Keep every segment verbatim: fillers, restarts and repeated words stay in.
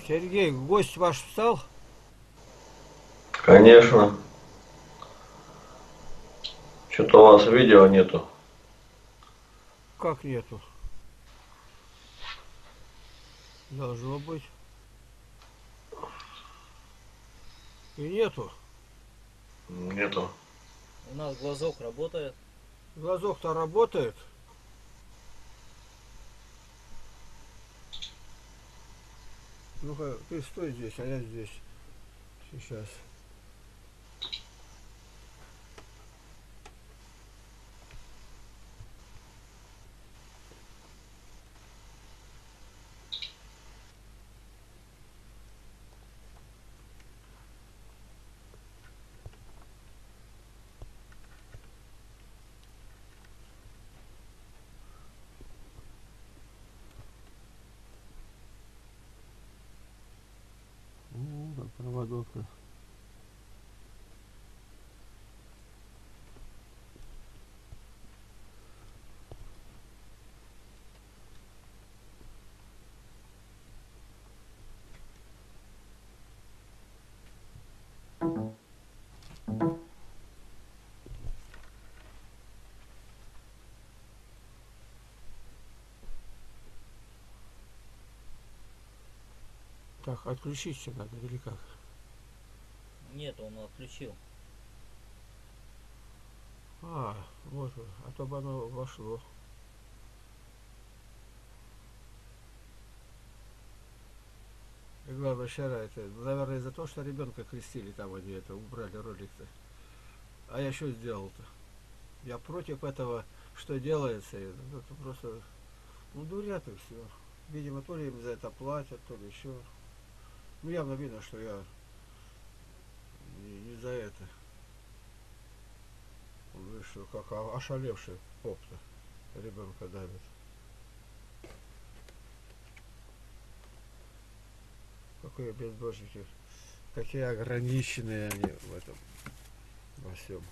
Сергей, гость ваш встал? Конечно. Что-то у вас видео нету. Как нету? Должно быть. И нету. Нету. У нас глазок работает. Глазок-то работает. Ну-ка, ты стой здесь, а я здесь. Сейчас. Ну, как проводок-то. Так, отключиться надо или как? Нет, он отключил. А, вот, а то бы оно вошло. И главное, вчера это, наверное, из-за того, что ребенка крестили, там они это убрали ролик-то. А я что сделал-то? Я против этого, что делается. Это просто, ну, дурят и все. Видимо, то ли им за это платят, то ли еще. Ну, явно видно, что я не, не за это. Вышел, как ошалевший поп-то. Ребенка давит. Какие безбожники. Какие ограниченные они в этом, во всем.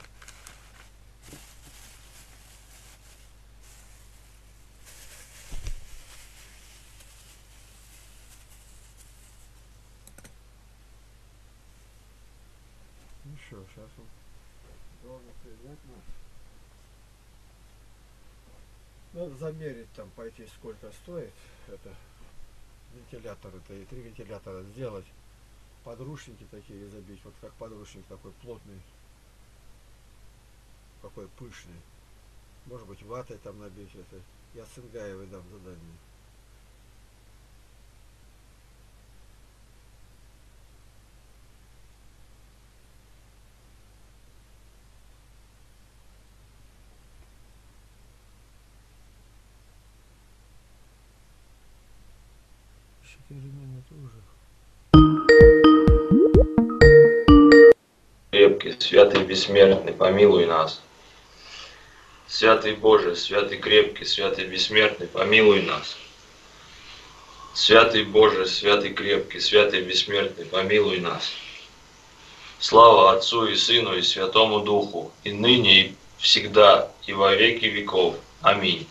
Ну что, сейчас он должен принять нас. Надо замерить там, пойти сколько стоит это вентиляторы-то, и три вентилятора сделать. Подручники такие забить, вот как подручник такой плотный, какой пышный. Может быть, ватой там набить это. Я Цингаевой дам задание. Четыре минуты уже. Крепкий, святый, бессмертный, помилуй нас. Святый Боже, святый, крепкий, святый, бессмертный, помилуй нас. Святый Боже, святый, крепкий, святый, бессмертный, помилуй нас. Слава Отцу и Сыну и Святому Духу, и ныне, и всегда, и во веки веков. Аминь.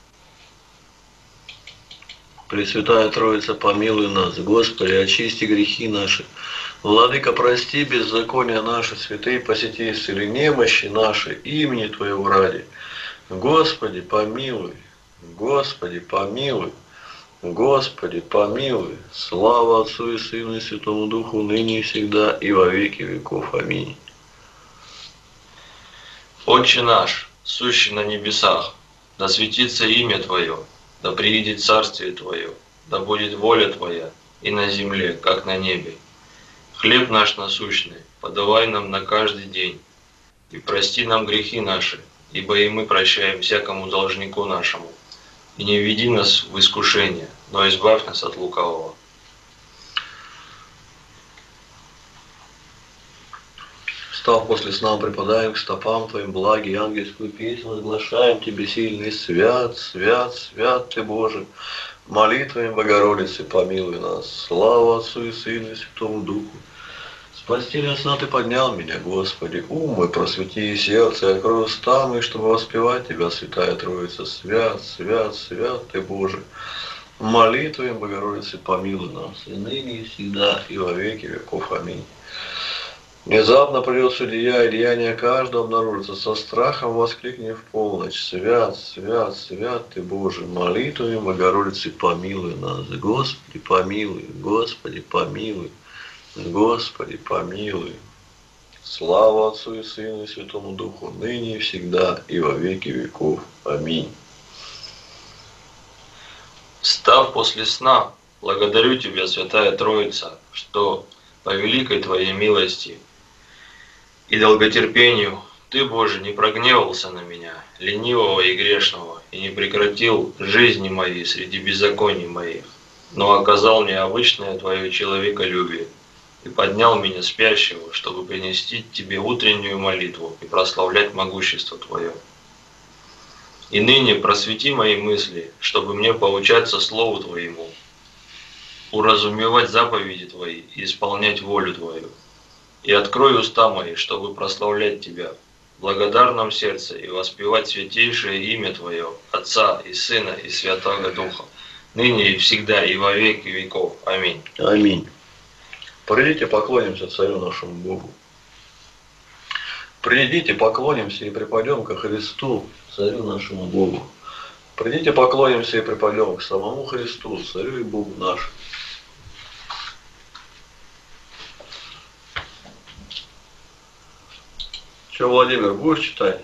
Пресвятая Троица, помилуй нас, Господи, очисти грехи наши. Владыка, прости беззакония наши, святые посети, исцели немощи наши, имени Твоего ради. Господи, помилуй, Господи, помилуй, Господи, помилуй. Слава Отцу и Сыну и Святому Духу, ныне и всегда, и во веки веков. Аминь. Отче наш, сущий на небесах, да светится имя Твое, да приидет царствие Твое, да будет воля Твоя и на земле, как на небе. Хлеб наш насущный подавай нам на каждый день, и прости нам грехи наши, ибо и мы прощаем всякому должнику нашему. И не введи нас в искушение, но избавь нас от лукавого. Встав после сна, припадаем к стопам Твоим, благи и ангельскую песнь возглашаем Тебе сильный. Свят, свят, свят Ты, Боже. Молитвами Богородицы помилуй нас. Слава Отцу и Сыну и Святому Духу. С постели сна Ты поднял меня, Господи. Ум мой просвети и сердце, и открой уста мои, чтобы воспевать Тебя, Святая Троица. Свят, свят, свят Ты, Боже. Молитвами Богородицы помилуй нас, и ныне, и всегда, и во веки веков. Аминь. Внезапно придет судья, и деяния каждого обнаружится. Со страхом воскликни в полночь: свят, свят, свят ты, Боже, молитвами Богородицы помилуй нас. Господи, помилуй, Господи, помилуй, Господи, помилуй. Слава Отцу и Сыну и Святому Духу, ныне и всегда, и во веки веков. Аминь. Встав после сна, благодарю Тебя, Святая Троица, что по великой Твоей милости и долготерпению Ты, Боже, не прогневался на меня, ленивого и грешного, и не прекратил жизни моей среди беззаконий моих, но оказал мне обычное Твое человеколюбие и поднял меня спящего, чтобы принести Тебе утреннюю молитву и прославлять могущество Твое. И ныне просвети мои мысли, чтобы мне поучаться Слову Твоему, уразумевать заповеди Твои и исполнять волю Твою. И открой уста мои, чтобы прославлять Тебя в благодарном сердце и воспевать святейшее имя Твое, Отца и Сына и Святого Духа, ныне и всегда и во веки веков. Аминь. Аминь. Придите, поклонимся Царю нашему Богу. Придите, поклонимся и припадем ко Христу, Царю нашему Богу. Придите, поклонимся и припадем к самому Христу, Царю и Богу нашему. Че, Владимир, будешь читать?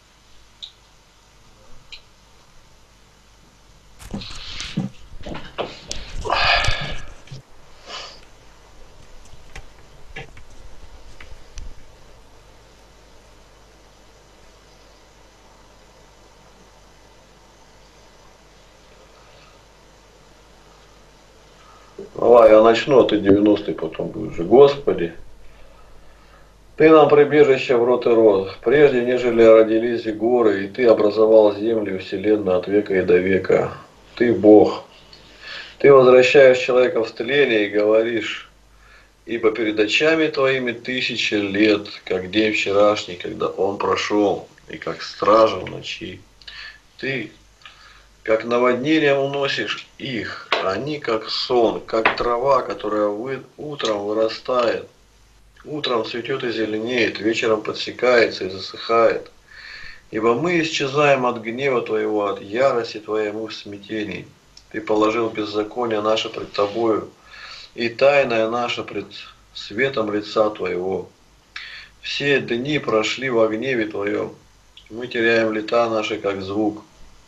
Давай, я начну, а ты девяностый потом будешь. Господи, Ты нам прибежище в рот и род, прежде нежели родились и горы, и Ты образовал землю и вселенную от века и до века. Ты Бог. Ты возвращаешь человека в тление и говоришь: ибо перед очами Твоими тысячи лет, как день вчерашний, когда он прошел, и как стража в ночи. Ты, как наводнением уносишь их, они как сон, как трава, которая вы, утром вырастает, утром цветет и зеленеет, вечером подсекается и засыхает. Ибо мы исчезаем от гнева Твоего, от ярости Твоей мы в смятении. Ты положил беззаконие наше пред Тобою, и тайное наше пред светом лица Твоего. Все дни прошли во гневе Твоем, мы теряем лета наши, как звук.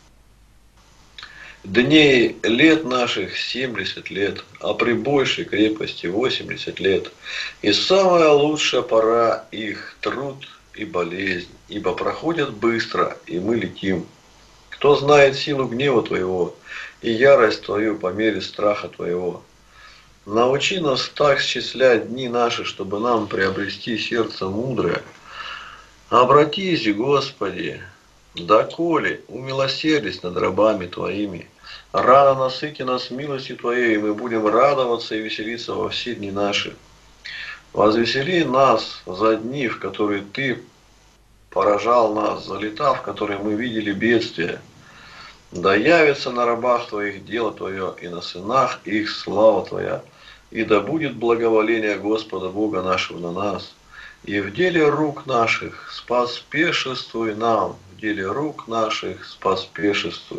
Дней лет наших семьдесят лет, а при большей крепости восемьдесят лет. И самая лучшая пора их — труд и болезнь, ибо проходят быстро, и мы летим. Кто знает силу гнева Твоего и ярость Твою по мере страха Твоего? Научи нас так счислять дни наши, чтобы нам приобрести сердце мудрое. Обратись, Господи, доколе умилосердись над рабами Твоими. Рано насыти нас милостью Твоей, и мы будем радоваться и веселиться во все дни наши. Возвесели нас за дни, в которые Ты поражал нас, за лета, в которые мы видели бедствия. Да явится на рабах Твоих дело Твое, и на сынах их слава Твоя. И да будет благоволение Господа Бога нашего на нас. И в деле рук наших споспешествуй нам, в деле рук наших споспешествуй.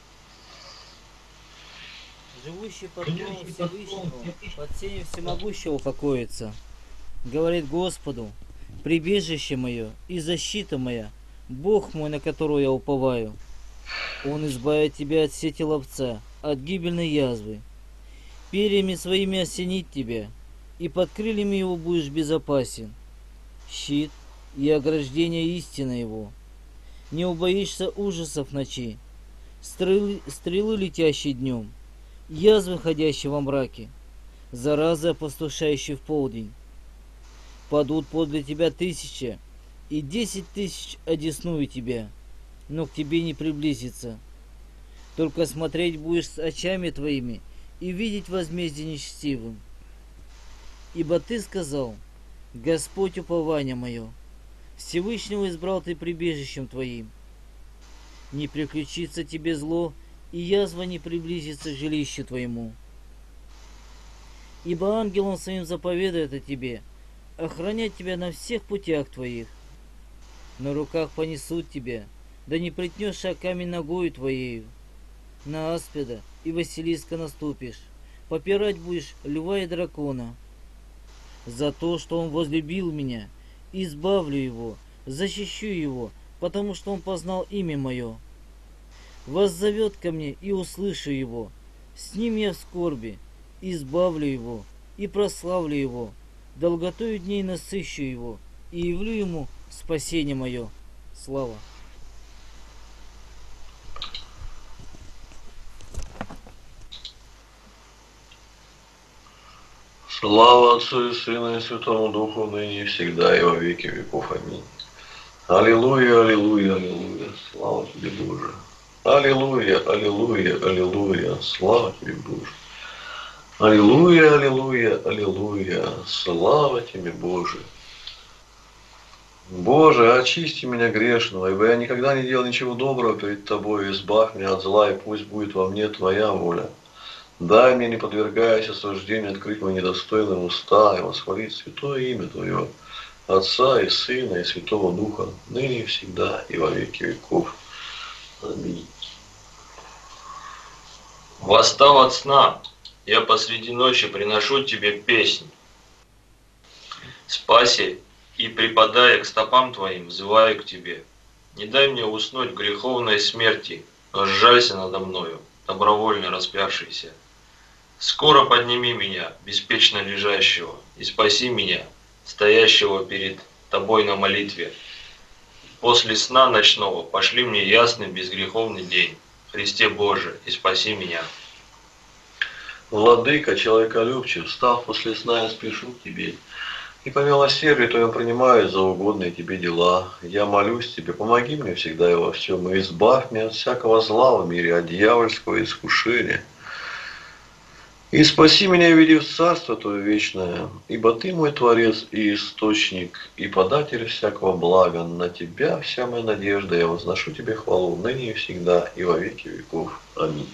Живущий под кровом Всевышнего, под сенью всемогущего покоится. Говорит Господу: прибежище мое и защита моя, Бог мой, на которого я уповаю. Он избавит тебя от сети ловца, от гибельной язвы. Перьями своими осенит тебя, и под крыльями его будешь безопасен. Щит и ограждение истины его. Не убоишься ужасов ночи, стрелы, стрелы летящие днем, язвы, ходящие во мраке, заразы, опустошающие в полдень. Падут подле тебя тысяча, и десять тысяч одесную тебя, но к тебе не приблизится. Только смотреть будешь с очами твоими и видеть возмездие нечестивым. Ибо ты сказал: Господь упование мое, Всевышнего избрал ты прибежищем твоим. Не приключится тебе зло, и язва не приблизится к жилищу твоему. Ибо ангелом своим заповедует о тебе, охранять тебя на всех путях твоих. На руках понесут тебя, да не притнешь о камень ногою твоею. На аспида и Василиска наступишь, попирать будешь льва и дракона. За то, что он возлюбил меня, избавлю его, защищу его, потому что он познал имя мое. Воззовет ко мне, и услышу его. С ним я в скорби, избавлю его и прославлю его. Долготою дней насыщу его и явлю ему спасение мое. Слава. Слава Отцу и Сыну и Святому Духу, ныне и всегда и во веки веков. Аминь. Аллилуйя, аллилуйя, аллилуйя. Слава тебе, Боже. Аллилуйя, аллилуйя, аллилуйя. Слава тебе, Боже. Аллилуйя, аллилуйя, аллилуйя. Слава тебе, Боже. Боже, очисти меня грешного, ибо я никогда не делал ничего доброго перед Тобой. Избавь меня от зла, и пусть будет во мне Твоя воля. Дай мне, не подвергаясь осуждению, открыть мои недостойные уста и восхвалить святое имя Твое, Отца и Сына и Святого Духа, ныне и всегда и во веки веков. Аминь. Восстал от сна, я посреди ночи приношу тебе песнь. Спаси и, припадая к стопам твоим, взываю к тебе. Не дай мне уснуть в греховной смерти, но сжалься надо мною, добровольно распявшийся. Скоро подними меня, беспечно лежащего, и спаси меня, стоящего перед тобой на молитве. После сна ночного пошли мне ясный безгреховный день. Христе Боже, и спаси меня. Владыка, человеколюбчив, встав после сна, я спешу к Тебе, и по милосердию Твоему принимаю за угодные Тебе дела. Я молюсь Тебе, помоги мне всегда и во всем, и избавь меня от всякого зла в мире, от дьявольского искушения. И спаси меня и веди в Царство Твое вечное, ибо Ты мой Творец и Источник, и податель всякого блага. На Тебя вся моя надежда, я возношу Тебе хвалу ныне и всегда, и во веки веков. Аминь.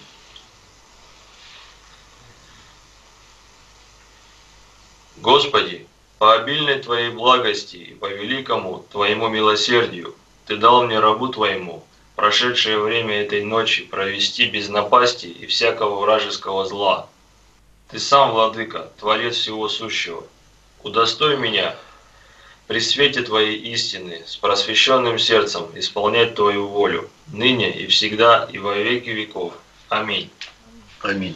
Господи, по обильной Твоей благости и по великому Твоему милосердию Ты дал мне, рабу Твоему, прошедшее время этой ночи провести без напасти и всякого вражеского зла. Ты сам, Владыка, Творец всего сущего. Удостой меня при свете Твоей истины с просвещенным сердцем исполнять Твою волю, ныне и всегда и во веки веков. Аминь. Аминь.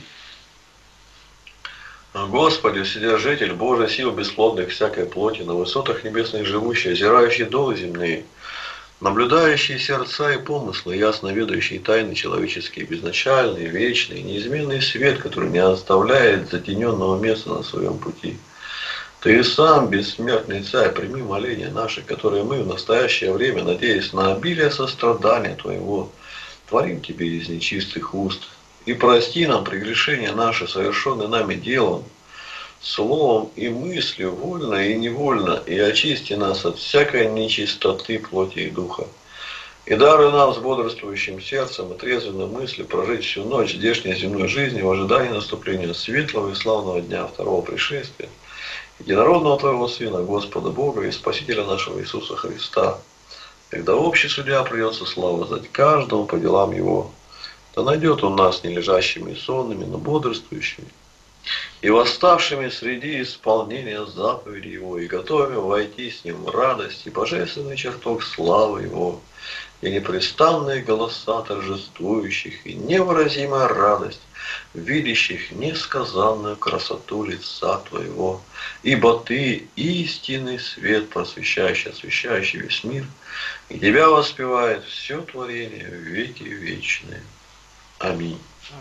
Господи, Вседержитель, Божий сил бесплодных всякой плоти, на высотах небесных живущий, озирающий долы земные, наблюдающий сердца и помыслы, ясно ведающий тайны человеческие, безначальный, вечный, неизменный свет, который не оставляет затененного места на своем пути. Ты сам, бессмертный Царь, прими моления наши, которые мы в настоящее время, надеясь на обилие сострадания Твоего, творим Тебе из нечистых уст. И прости нам прегрешения наши, совершенные нами делом, словом и мыслью, вольно и невольно, и очисти нас от всякой нечистоты плоти и духа. И даруй нам с бодрствующим сердцем и трезвенной мыслью прожить всю ночь здешней земной жизни в ожидании наступления светлого и славного дня второго пришествия, единородного Твоего Сына, Господа Бога и Спасителя нашего Иисуса Христа, когда общий судья придется славу воздать каждому по делам его. Да найдет он нас не лежащими и сонными, но бодрствующими, и восставшими среди исполнения заповедей Его, и готовыми войти с Ним в радость и божественный чертог славы Его, и непрестанные голоса торжествующих, и невыразимая радость, видящих несказанную красоту лица Твоего, ибо Ты истинный свет, просвещающий, освещающий весь мир, и Тебя воспевает все творение в веки вечные. Аминь.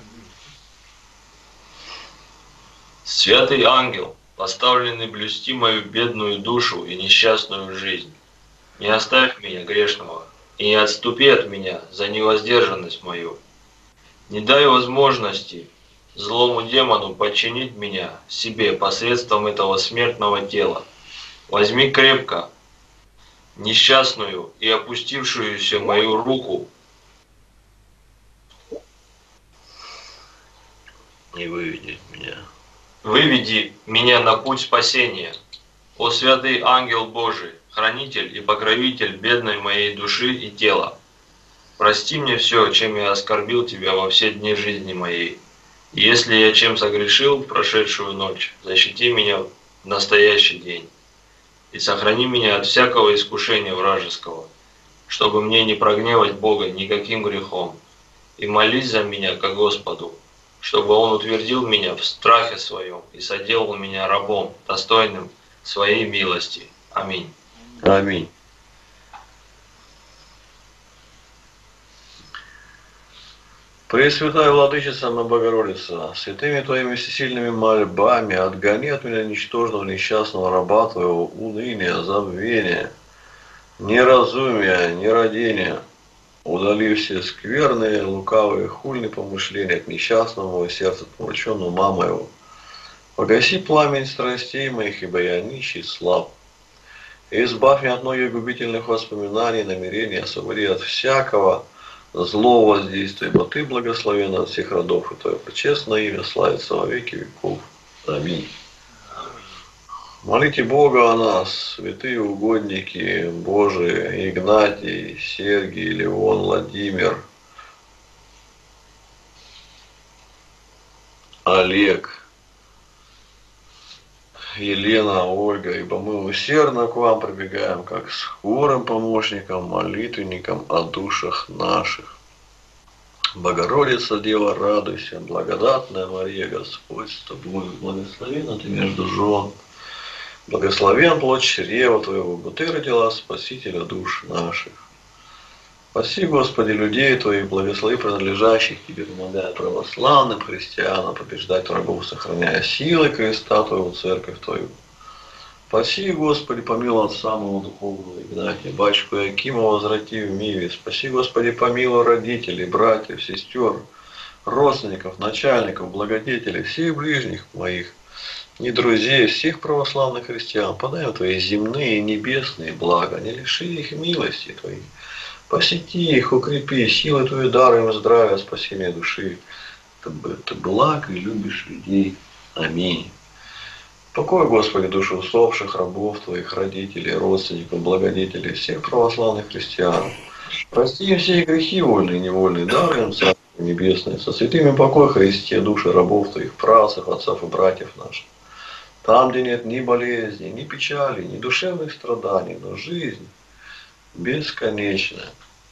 Святый ангел, поставленный блюсти мою бедную душу и несчастную жизнь, не оставь меня грешного и не отступи от меня за невоздержанность мою. Не дай возможности злому демону подчинить меня себе посредством этого смертного тела. Возьми крепко несчастную и опустившуюся мою руку и выведи меня. Выведи меня на путь спасения. О святый ангел Божий, хранитель и покровитель бедной моей души и тела. Прости мне все, чем я оскорбил тебя во все дни жизни моей. И если я чем согрешил в прошедшую ночь, защити меня в настоящий день. И сохрани меня от всякого искушения вражеского, чтобы мне не прогневать Бога никаким грехом. И молись за меня ко Господу, чтобы Он утвердил меня в страхе своем и соделал меня рабом, достойным своей милости. Аминь. Аминь. Пресвятая Владычица Богородица, святыми Твоими всесильными мольбами отгони от меня ничтожного несчастного раба Твоего уныния, забвения, неразумия, нерадения. Удали все скверные, лукавые, хульные помышления от несчастного моего сердца, помраченного ума моего. Погаси пламень страстей моих, ибо я нищий и слаб. И избавь меня от многих губительных воспоминаний, намерений, освободи от всякого злого воздействия, ибо Ты благословен от всех родов, и Твое пречестное имя славится во веки веков. Аминь. Молите Бога о нас, святые угодники Божии, Игнатий, Сергий, Леон, Владимир, Олег, Елена, Ольга, ибо мы усердно к вам прибегаем, как с скорым помощником, молитвенником о душах наших. Богородица, Дева, радуйся, благодатная Мария, Господь с тобой, благословенна ты между жен. Благословен плод чрева Твоего, ибо Ты родила Спасителя душ наших. Спаси, Господи, людей Твоих, благослови принадлежащих Тебе, помогая православным христианам побеждать врагов, сохраняя силы креста Твоего, церковь Твою. Спаси, Господи, помилуй от самого духовного Игнатия, батюшку Якима возврати в мире. Спаси, Господи, помилуй родителей, братьев, сестер, родственников, начальников, благодетелей, всех ближних моих, и друзей, всех православных христиан. Подай им Твои земные и небесные блага, не лиши их милости Твоей. Посети их, укрепи, силы Твои дай им здравия, спасения души. Ты благ и любишь людей. Аминь. Покой, Господи, души усопших, рабов Твоих, родителей, родственников, благодетелей, всех православных христиан. Прости им все грехи вольные и невольные, дай им Царство Небесное. Со святыми покой, Христе, души рабов Твоих, працев, отцов и братьев наших. Там, где нет ни болезни, ни печали, ни душевных страданий, но жизнь бесконечная.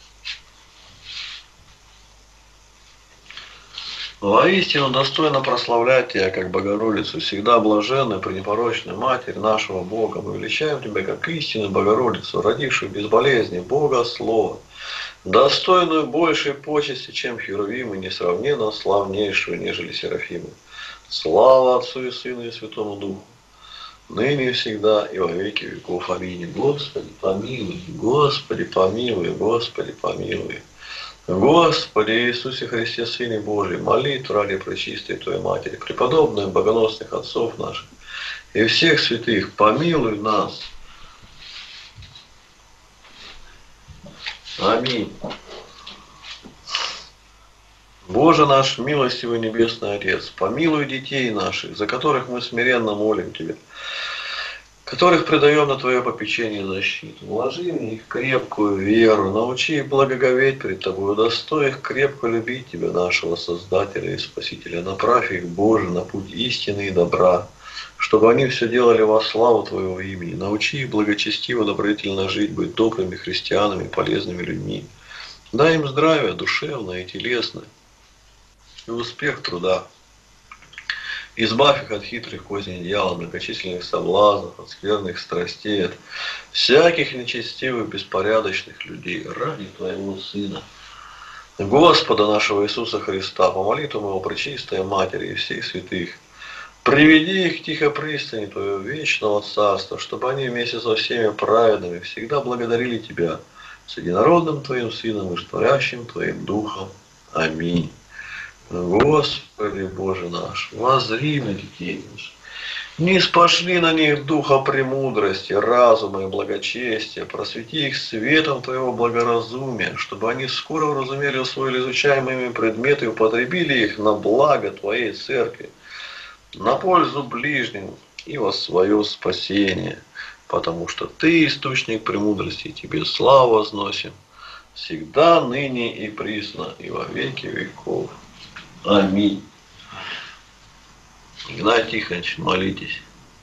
Воистину достойно прославлять Тебя, как Богородицу, всегда блаженную, пренепорочную Матерь нашего Бога. Мы величаем Тебя, как истинную Богородицу, родившую без болезни Бога Слова, достойную большей почести, чем Херувимы, несравненно славнейшую, нежели Серафимы. Слава Отцу и Сыну и Святому Духу, ныне и всегда и во веки веков. Аминь. Господи, помилуй, Господи, помилуй, Господи, помилуй. Господи Иисусе Христе, Сыне Божий, молитву ради пречистой Твоей Матери, преподобных богоносных отцов наших и всех святых, помилуй нас. Аминь. Боже наш, милостивый Небесный Отец, помилуй детей наших, за которых мы смиренно молим Тебя, которых предаем на Твое попечение и защиту. Вложи в них крепкую веру, научи их благоговеть пред Тобою, удостой их крепко любить Тебя, нашего Создателя и Спасителя. Направь их, Боже, на путь истины и добра, чтобы они все делали во славу Твоего имени. Научи их благочестиво, добродетельно жить, быть добрыми христианами, полезными людьми. Дай им здравие душевное и телесное, и успех труда. Избавь их от хитрых козней дьявола, многочисленных соблазнов, от скверных страстей, от всяких нечестивых, беспорядочных людей, ради Твоего Сына, Господа нашего Иисуса Христа, по молитвам Его Пречистой Матери и всех святых. Приведи их к тихой пристани Твоего вечного Царства, чтобы они вместе со всеми праведными всегда благодарили Тебя с единородным Твоим Сыном и творящим Твоим Духом. Аминь. Господи Боже наш, воззри на детей наших Не спошли на них духа премудрости, разума и благочестия, просвети их светом Твоего благоразумия, чтобы они скоро уразумели усвоили изучаемые предметы и употребили их на благо Твоей Церкви, на пользу ближним и во свое спасение, потому что Ты источник премудрости, и Тебе славу возносим, всегда, ныне и присно, и во веки веков. Аминь. Игнатий Тихонович, молитесь.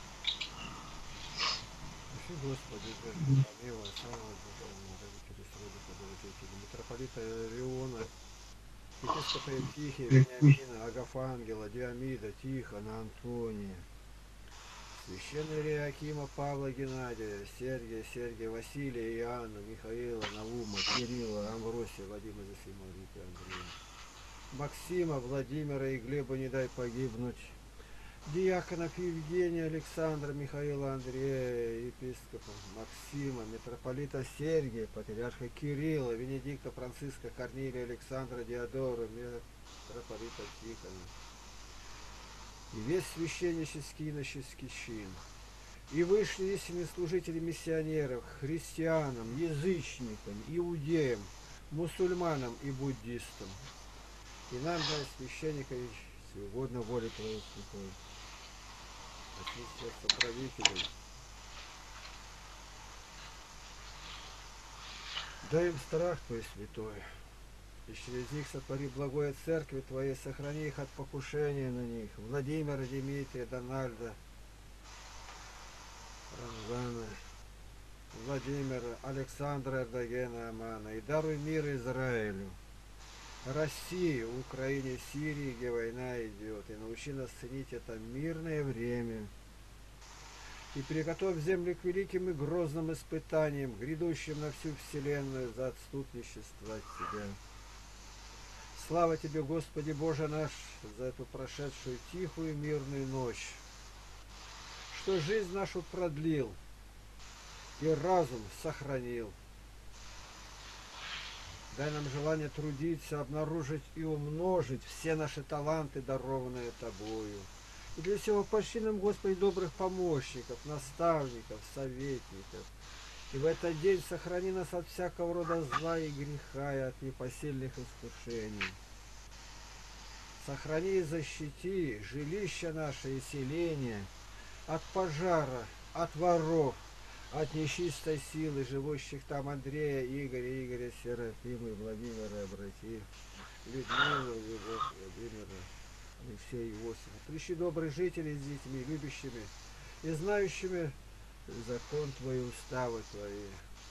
Проси, Господи, Боже, помилуй, самого духовного родителя, сроду подводителя, митрополита Иона, епископа Евтихия, Вениамина, Агафангела, Диамида, Тихона, Антония, священный Иеакима, Павла, Геннадия, Сергия, Сергия, Василия, Иоанна, Михаила, Наума, Кирилла, Амвросия, Вадима, Зосима, Рита, Андрея, Максима, Владимира и Глеба не дай погибнуть, диаконов Евгения, Александра, Михаила, Андрея, епископа Максима, митрополита Сергия, патриарха Кирилла, Венедикта, Франциска, Корнилия, Александра, Диодора, митрополита Тихона, и весь священнический и иноческий чин, и вышли истинные служители миссионеров, христианам, язычникам, иудеям, мусульманам и буддистам. И нам, дай, священника, угодно воле Твоей святой. Спаси сердце правителей. Дай им страх Твой святой. И через них сотвори благое церкви Твоей, сохрани их от покушения на них. Владимира, Дмитрия, Дональда, Рамзана, Владимира, Александра, Эрдогена, Амана. И даруй мир Израилю, России, Украине, Сирии, где война идет. И научи нас ценить это мирное время. И приготовь землю к великим и грозным испытаниям, грядущим на всю вселенную за отступничество от Тебя. Слава Тебе, Господи Боже наш, за эту прошедшую тихую мирную ночь, что жизнь нашу продлил и разум сохранил. Дай нам желание трудиться, обнаружить и умножить все наши таланты, дарованные Тобою. И для всего пошли нам, Господи, добрых помощников, наставников, советников. И в этот день сохрани нас от всякого рода зла и греха, и от непосильных искушений. Сохрани и защити жилища наши и селения от пожара, от воров, от нечистой силы, живущих там Андрея, Игоря, Игоря, Серафима, Владимира, братьев, Людмилу, Любовь, Владимира, Алексея, Иосифа. Пришли добрые жители с детьми, любящими и знающими закон Твой, уставы Твои.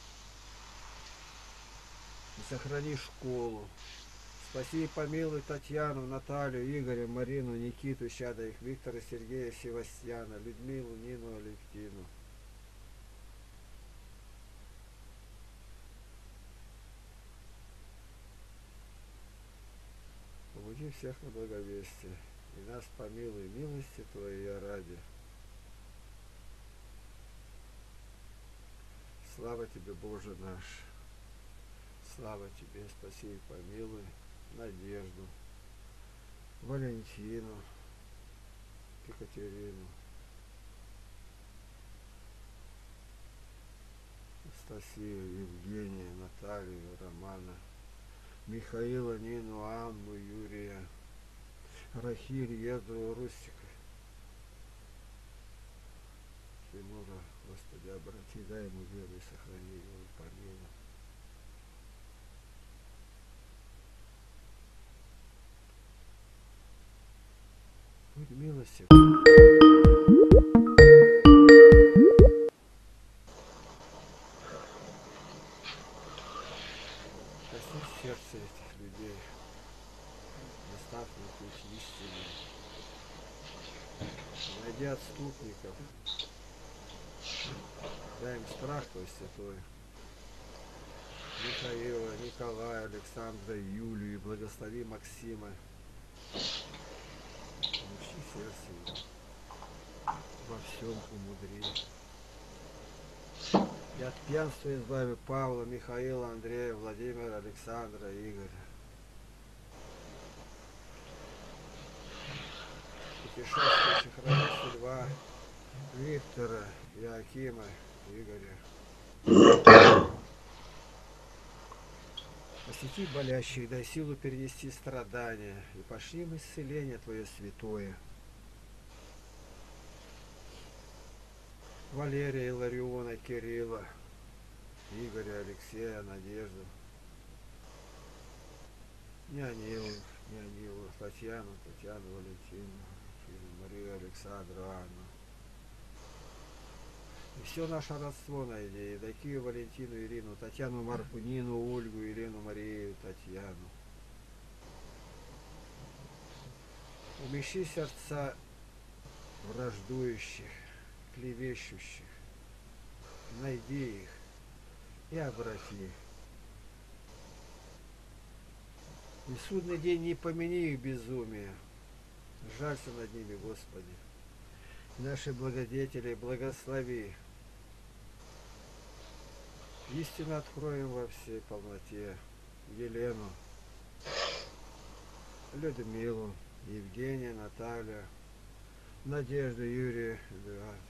И сохрани школу. Спаси и помилуй Татьяну, Наталью, Игоря, Марину, Никиту, Щада их, Виктора, Сергея, Севастьяна, Людмилу, Нину, Алевтину. Побуди всех на благовестие, и нас помилуй милости Твоей ради. Слава Тебе, Боже наш! Слава Тебе, спаси и помилуй Надежду, Валентину, Екатерину, Анастасию, Евгения, Наталью, Романа, Михаила, Нину, Анну, Юрия, Рахиль, Еду, Рустика, Тимура, Господи, обрати, дай ему веру и сохрани его, и помилуй. Будь милостив. Коснись сердца этих людей, наставь на путь истины, найди отступников, дай им страх Твой святой, Михаила, Николая, Александра, Юлию, благослови Максима, научи сердце его, во всем умудри. И от пьянства избави Павла, Михаила, Андрея, Владимира, Александра, Игоря. Путешествующих хранитель льва, Виктора, Якима, Игоря. Посети болящих, дай силу перенести страдания, и пошли им исцеление Твое святое. Валерия, Илариона, Кирилла, Игоря, Алексея, Надежду, Нянилу, Нянилу, Татьяну, Татьяну, Валентину, Марию, Александру, Анну. И все наше родство найди, Евдокию, Валентину, Ирину, Татьяну, Марку, Нину, Ольгу, Елену, Марию, Татьяну. Умещи сердца враждующих, клевещущих, найди их и обрати. И в судный день не помяни их безумие, жалься над ними, Господи. Наши благодетели благослови. Истину откроем во всей полноте. Елену, Людмилу, Евгения, Наталью, Надежду, Юрия, Эдуарда.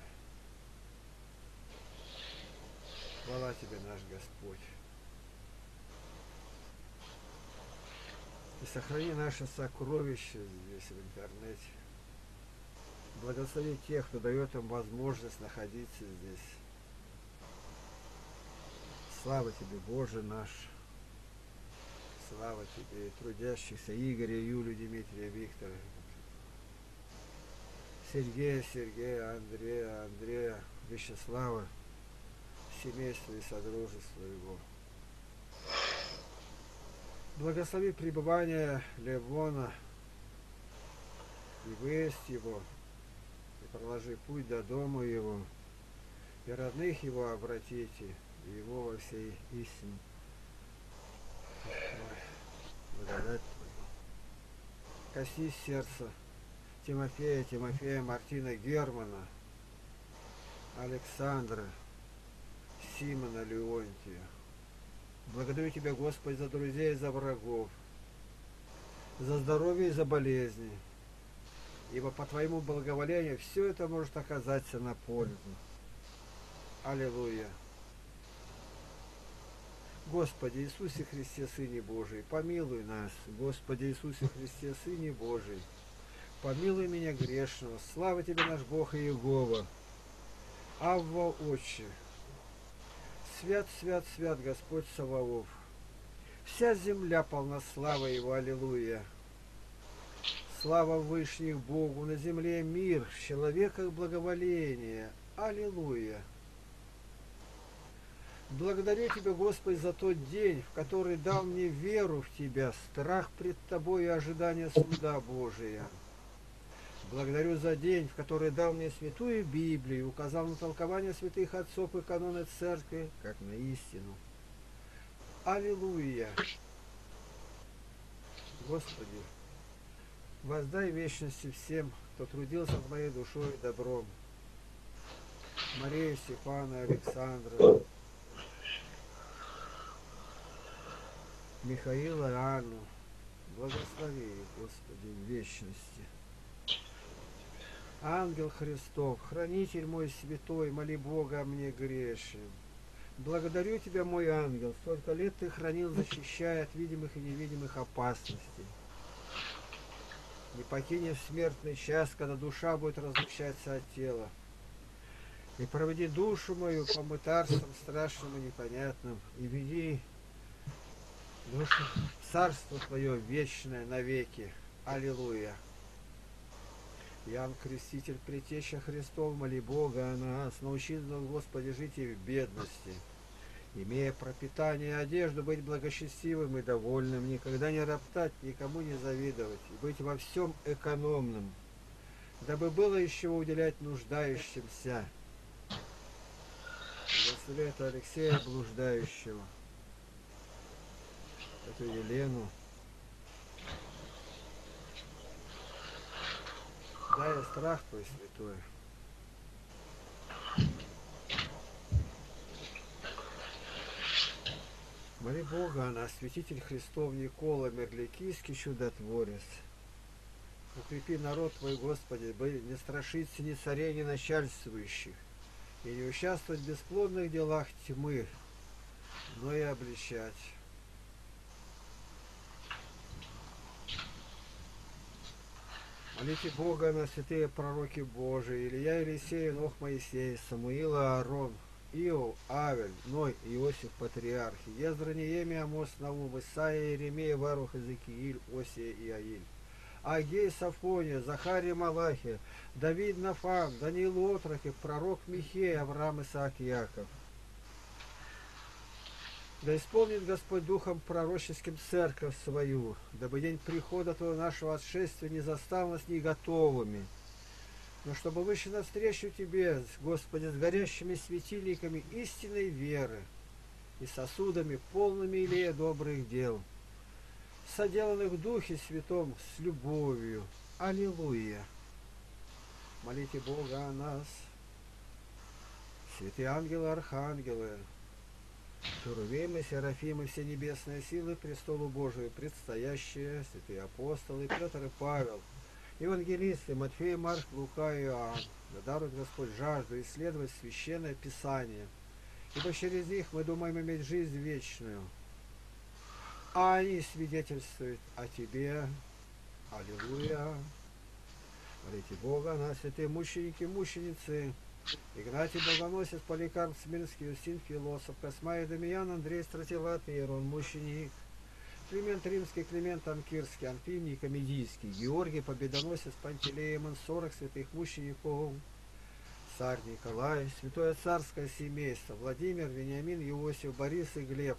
Хвала Тебе, наш Господь. И сохрани наше сокровище здесь, в интернете. Благослови тех, кто дает им возможность находиться здесь. Слава Тебе, Боже наш. Слава Тебе, трудящихся Игоря, Юлю, Дмитрия, Виктора, Сергея, Сергея, Андрея, Андрея, Вячеслава, семейства и содружества его. Благослови пребывание Левона и выезд его, и проложи путь до дома его, и родных его обратите, и его во всей истине. Благодать Твою. Коснись сердца Тимофея, Тимофея, Мартина, Германа, Александра, Симона, Леонтия. Благодарю Тебя, Господи, за друзей и за врагов, за здоровье и за болезни, ибо по Твоему благоволению все это может оказаться на пользу. Аллилуйя. Господи Иисусе Христе, Сыне Божий, помилуй нас. Господи Иисусе Христе, Сыне Божий, помилуй меня грешного. Слава Тебе, наш Бог и Иегова. Авва, Отче, свят, свят, свят Господь Саваоф. Вся земля полна славы Его. Аллилуйя. Слава Вышних Богу, на земле мир, в человеках благоволение. Аллилуйя. Благодарю Тебя, Господи, за тот день, в который дал мне веру в Тебя, страх пред Тобой и ожидание суда Божия. Благодарю за день, в который дал мне святую Библию, указал на толкование святых отцов и каноны Церкви, как на истину. Аллилуйя! Господи, воздай вечности всем, кто трудился над моей душой и добром. Мария, Степана, Александра, Михаила, Анну, благослови, Господи, в вечности. Ангел Христов, хранитель мой святой, моли Бога о мне грешным. Благодарю Тебя, мой ангел, столько лет Ты хранил, защищая от видимых и невидимых опасностей. Не покинешь смертный час, когда душа будет разлучаться от тела. И проведи душу мою по мытарствам страшным и непонятным, и веди душу в царство Твое вечное навеки. Аллилуйя. Иоанн Креститель, Предтеча Христов, моли Бога о нас, научи нас, Господи, жить и в бедности, имея пропитание и одежду, быть благочестивым и довольным, никогда не роптать, никому не завидовать, и быть во всем экономным, дабы было еще уделять нуждающимся. Благослови это Алексея блуждающего, эту Елену. Дай страх Твой святой. Моли Бога, она святитель Христов Никола Мерликийский чудотворец. Укрепи народ Твой, Господи, бы не страшиться ни царей, ни начальствующих, и не участвовать в бесплодных делах тьмы, но и обличать. Молите Бога на святые пророки Божии, Илья, Елисей, Нох, Моисей, Самуил, Аарон, Иов, Авель, Ной, Иосиф, Патриархи, Ездра, Неемия, Амос, Наум, Исаия, Иеремия, Варух, Иезекииль, Осия и Аиль, Агей, Сафония, Захария, Малахия, Давид, Нафан, Даниил, Отрохи, пророк Михей, Авраам, Исаак, Яков. Да исполнит Господь Духом пророческим церковь свою, дабы день прихода Твоего нашего отшествия не застал нас не готовыми, но чтобы вышли навстречу Тебе, Господи, с горящими светильниками истинной веры и сосудами, полными илея добрых дел, соделанных в Духе Святом с любовью. Аллилуйя! Молите Бога о нас, святые ангелы, архангелы, Херувимы, Серафимы, все небесные силы престолу Божию, предстоящие, святые апостолы, Петр и Павел, евангелисты, Матфей, Марк, Лука и Иоанн. Да дарует Господь жажду исследовать Священное Писание, ибо через них мы думаем иметь жизнь вечную. А они свидетельствуют о Тебе. Аллилуйя! Молите Бога, на святые мученики, мученицы, Игнатий Богоносец, Поликарп Смирнский, Устин Философ, Космай Дамиян, Андрей Стратилат, Иерон Мученик, Климент Римский, Климент Анкирский, Анфимий Комедийский, Георгий Победоносец, Пантелеимон, сорок святых мучеников, царь Николай, святое царское семейство, Владимир, Вениамин, Иосиф, Борис и Глеб.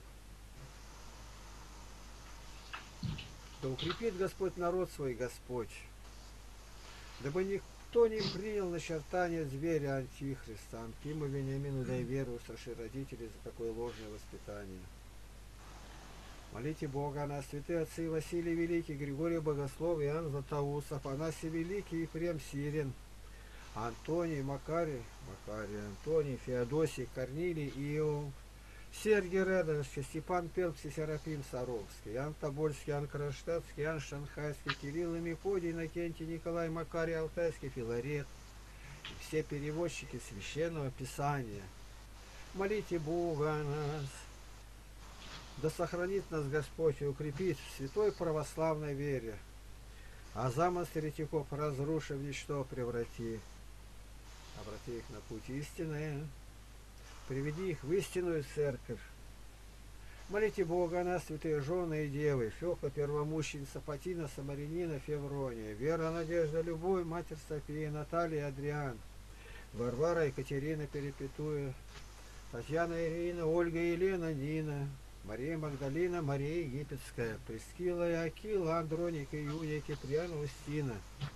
Да укрепит Господь народ свой, Господь, дабы никто Кто не принял начертание зверя Антихриста, Анфиму, Вениамину, дай веру, устраши родителей за такое ложное воспитание. Молите Бога на святые отцы Василий Великий, Григорий Богослов, Иоанн Златоуст, Афанасий Великий, Ефрем Сирин, Антоний, Макарий, Макарий, Антоний, Феодосий, Корнилий, Иов, Сергий Редовский, Степан Пермский, Серафим Саровский, Иоанн Тобольский, Иоанн Кронштадтский, Иоанн Шанхайский, Кирилл и Мефодий, Иннокентий, Николай, Макарий, Алтайский, Филарет и все переводчики Священного Писания. Молите Бога о нас. Да сохранит нас Господь и укрепит в святой православной вере, а замысл еретиков разрушив в ничто преврати. Обрати их на путь истинный. Приведи их в истинную церковь. Молите Бога о нас, святые жены и девы, Феофа, первомученица, Фатина, Самарянина, Феврония, Вера, Надежда, Любовь, Матерь София, Наталья, Адриан, Варвара, Екатерина, Перепетуя, Татьяна, Ирина, Ольга, Елена, Нина, Мария Магдалина, Мария Египетская, Прескила и Акила, Андроника, Иуния, Киприана, Устина.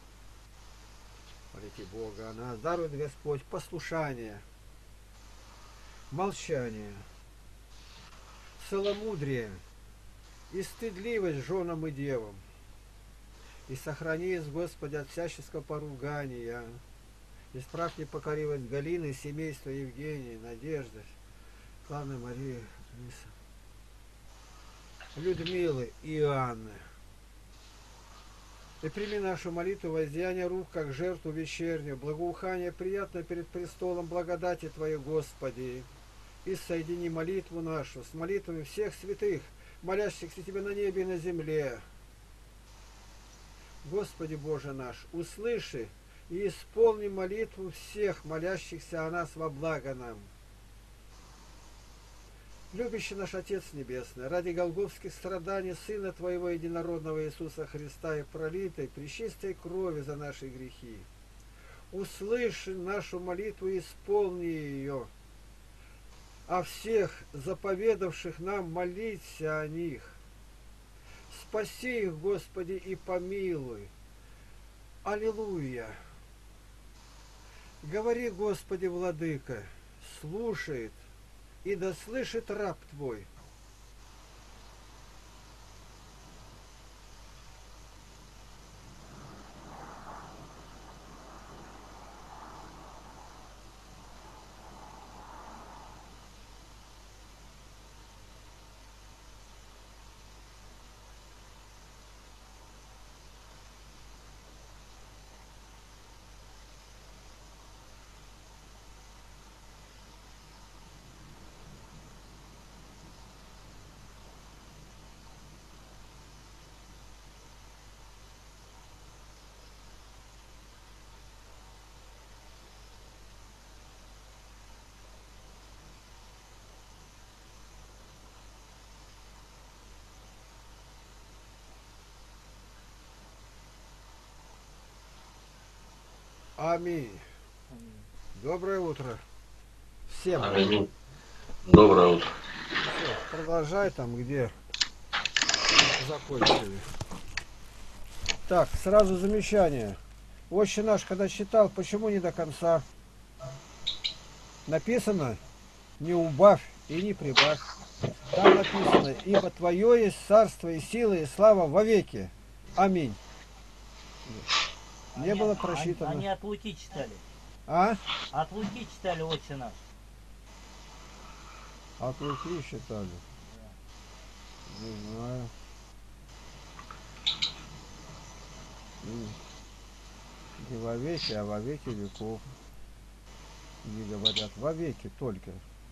Молите Бога о нас, дарует Господь послушание, молчание, целомудрие и стыдливость женам и девам, и сохрани из Господи от всяческого поругания, исправь непокоривость Галины, семейства Евгении, Надежды, Славной Марии, Людмилы и Анны. И прими нашу молитву, воздеяние рук, как жертву вечернюю, благоухание приятно перед престолом благодати Твоей, Господи, и соедини молитву нашу с молитвами всех святых, молящихся Тебе на небе и на земле. Господи Боже наш, услыши и исполни молитву всех, молящихся о нас во благо нам. Любящий наш Отец Небесный, ради голгофских страданий Сына Твоего Единородного Иисуса Христа и пролитой пречистой крови за наши грехи, услыши нашу молитву и исполни ее. О всех заповедавших нам молиться о них, спаси их, Господи, и помилуй. Аллилуйя! Говори, Господи, Владыка, слушает, и да слышит раб Твой. Аминь. Доброе утро всем. Аминь. Доброе утро. Всё, продолжай там, где закончили. Так, сразу замечание. Отче наш, когда читал, почему не до конца? Написано, не убавь и не прибавь. Там написано, ибо Твое есть царство и сила и слава вовеки. Аминь. Не было просчитано. Они от Луки читали. А? От Луки читали Отче наш. От Луки считали? Не знаю. Не вовеки, а во веки веков. Не говорят вовеки только.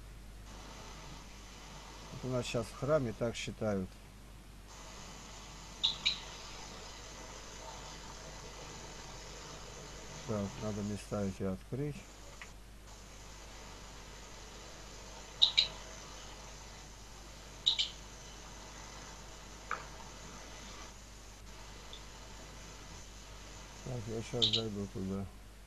Вот у нас сейчас в храме так считают. Так, надо места эти открыть. Так, я сейчас зайду туда.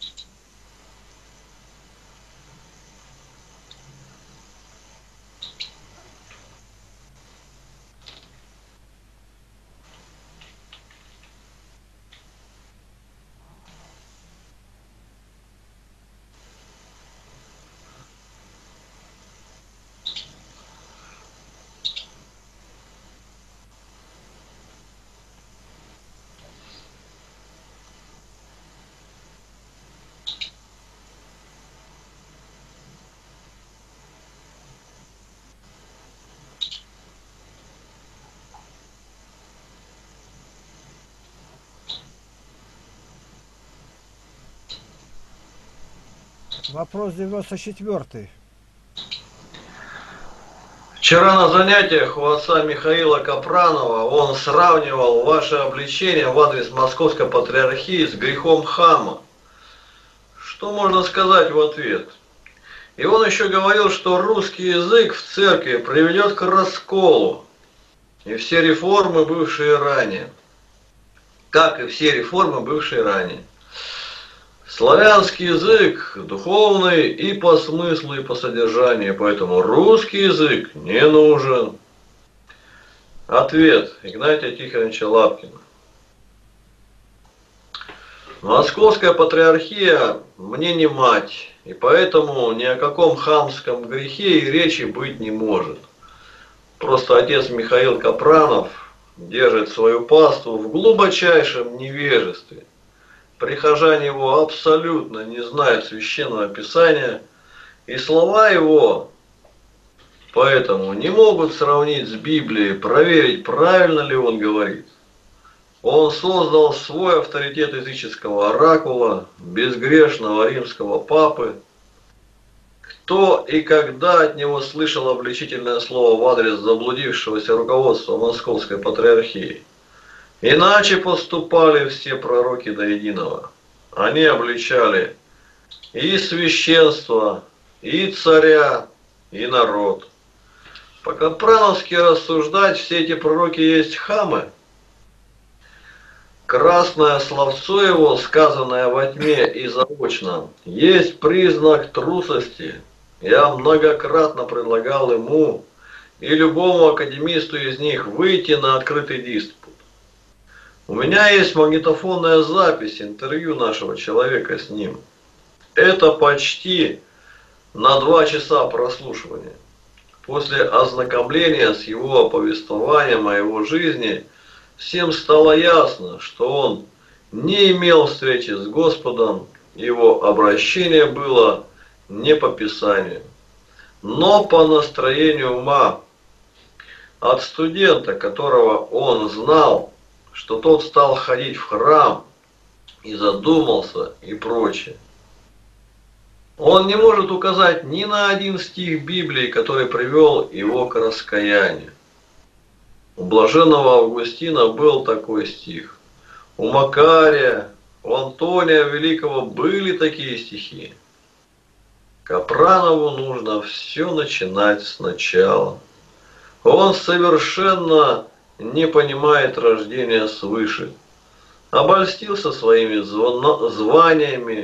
Вопрос девяносто четвёртый. Вчера на занятиях у отца Михаила Капранова он сравнивал ваше обличение в адрес Московской Патриархии с грехом хама. Что можно сказать в ответ? И он еще говорил, что русский язык в церкви приведет к расколу. И все реформы, бывшие ранее. Как и все реформы, бывшие ранее. Славянский язык духовный и по смыслу, и по содержанию, поэтому русский язык не нужен. Ответ Игнатия Тихоновича Лапкина. Московская Патриархия мне не мать, и поэтому ни о каком хамском грехе и речи быть не может. Просто отец Михаил Капранов держит свою паству в глубочайшем невежестве. Прихожане его абсолютно не знают священного писания, и слова его поэтому не могут сравнить с Библией, проверить, правильно ли он говорит. Он создал свой авторитет языческого оракула, безгрешного римского папы. Кто и когда от него слышал обличительное слово в адрес заблудившегося руководства Московской Патриархии? Иначе поступали все пророки до единого. Они обличали и священство, и царя, и народ. По-капрановски рассуждать, все эти пророки есть хамы. Красное словцо его, сказанное во тьме и заочно, есть признак трусости. Я многократно предлагал ему и любому академисту из них выйти на открытый диспут. У меня есть магнитофонная запись интервью нашего человека с ним. Это почти на два часа прослушивания. После ознакомления с его повествованием о его жизни, всем стало ясно, что он не имел встречи с Господом, его обращение было не по Писанию, но по настроению ума. От студента, которого он знал, что тот стал ходить в храм и задумался и прочее. Он не может указать ни на один стих Библии, который привел его к раскаянию. У блаженного Августина был такой стих. У Макария, у Антония Великого были такие стихи. Капранову нужно все начинать сначала. Он совершенно не понимает рождения свыше. Обольстился своими званиями,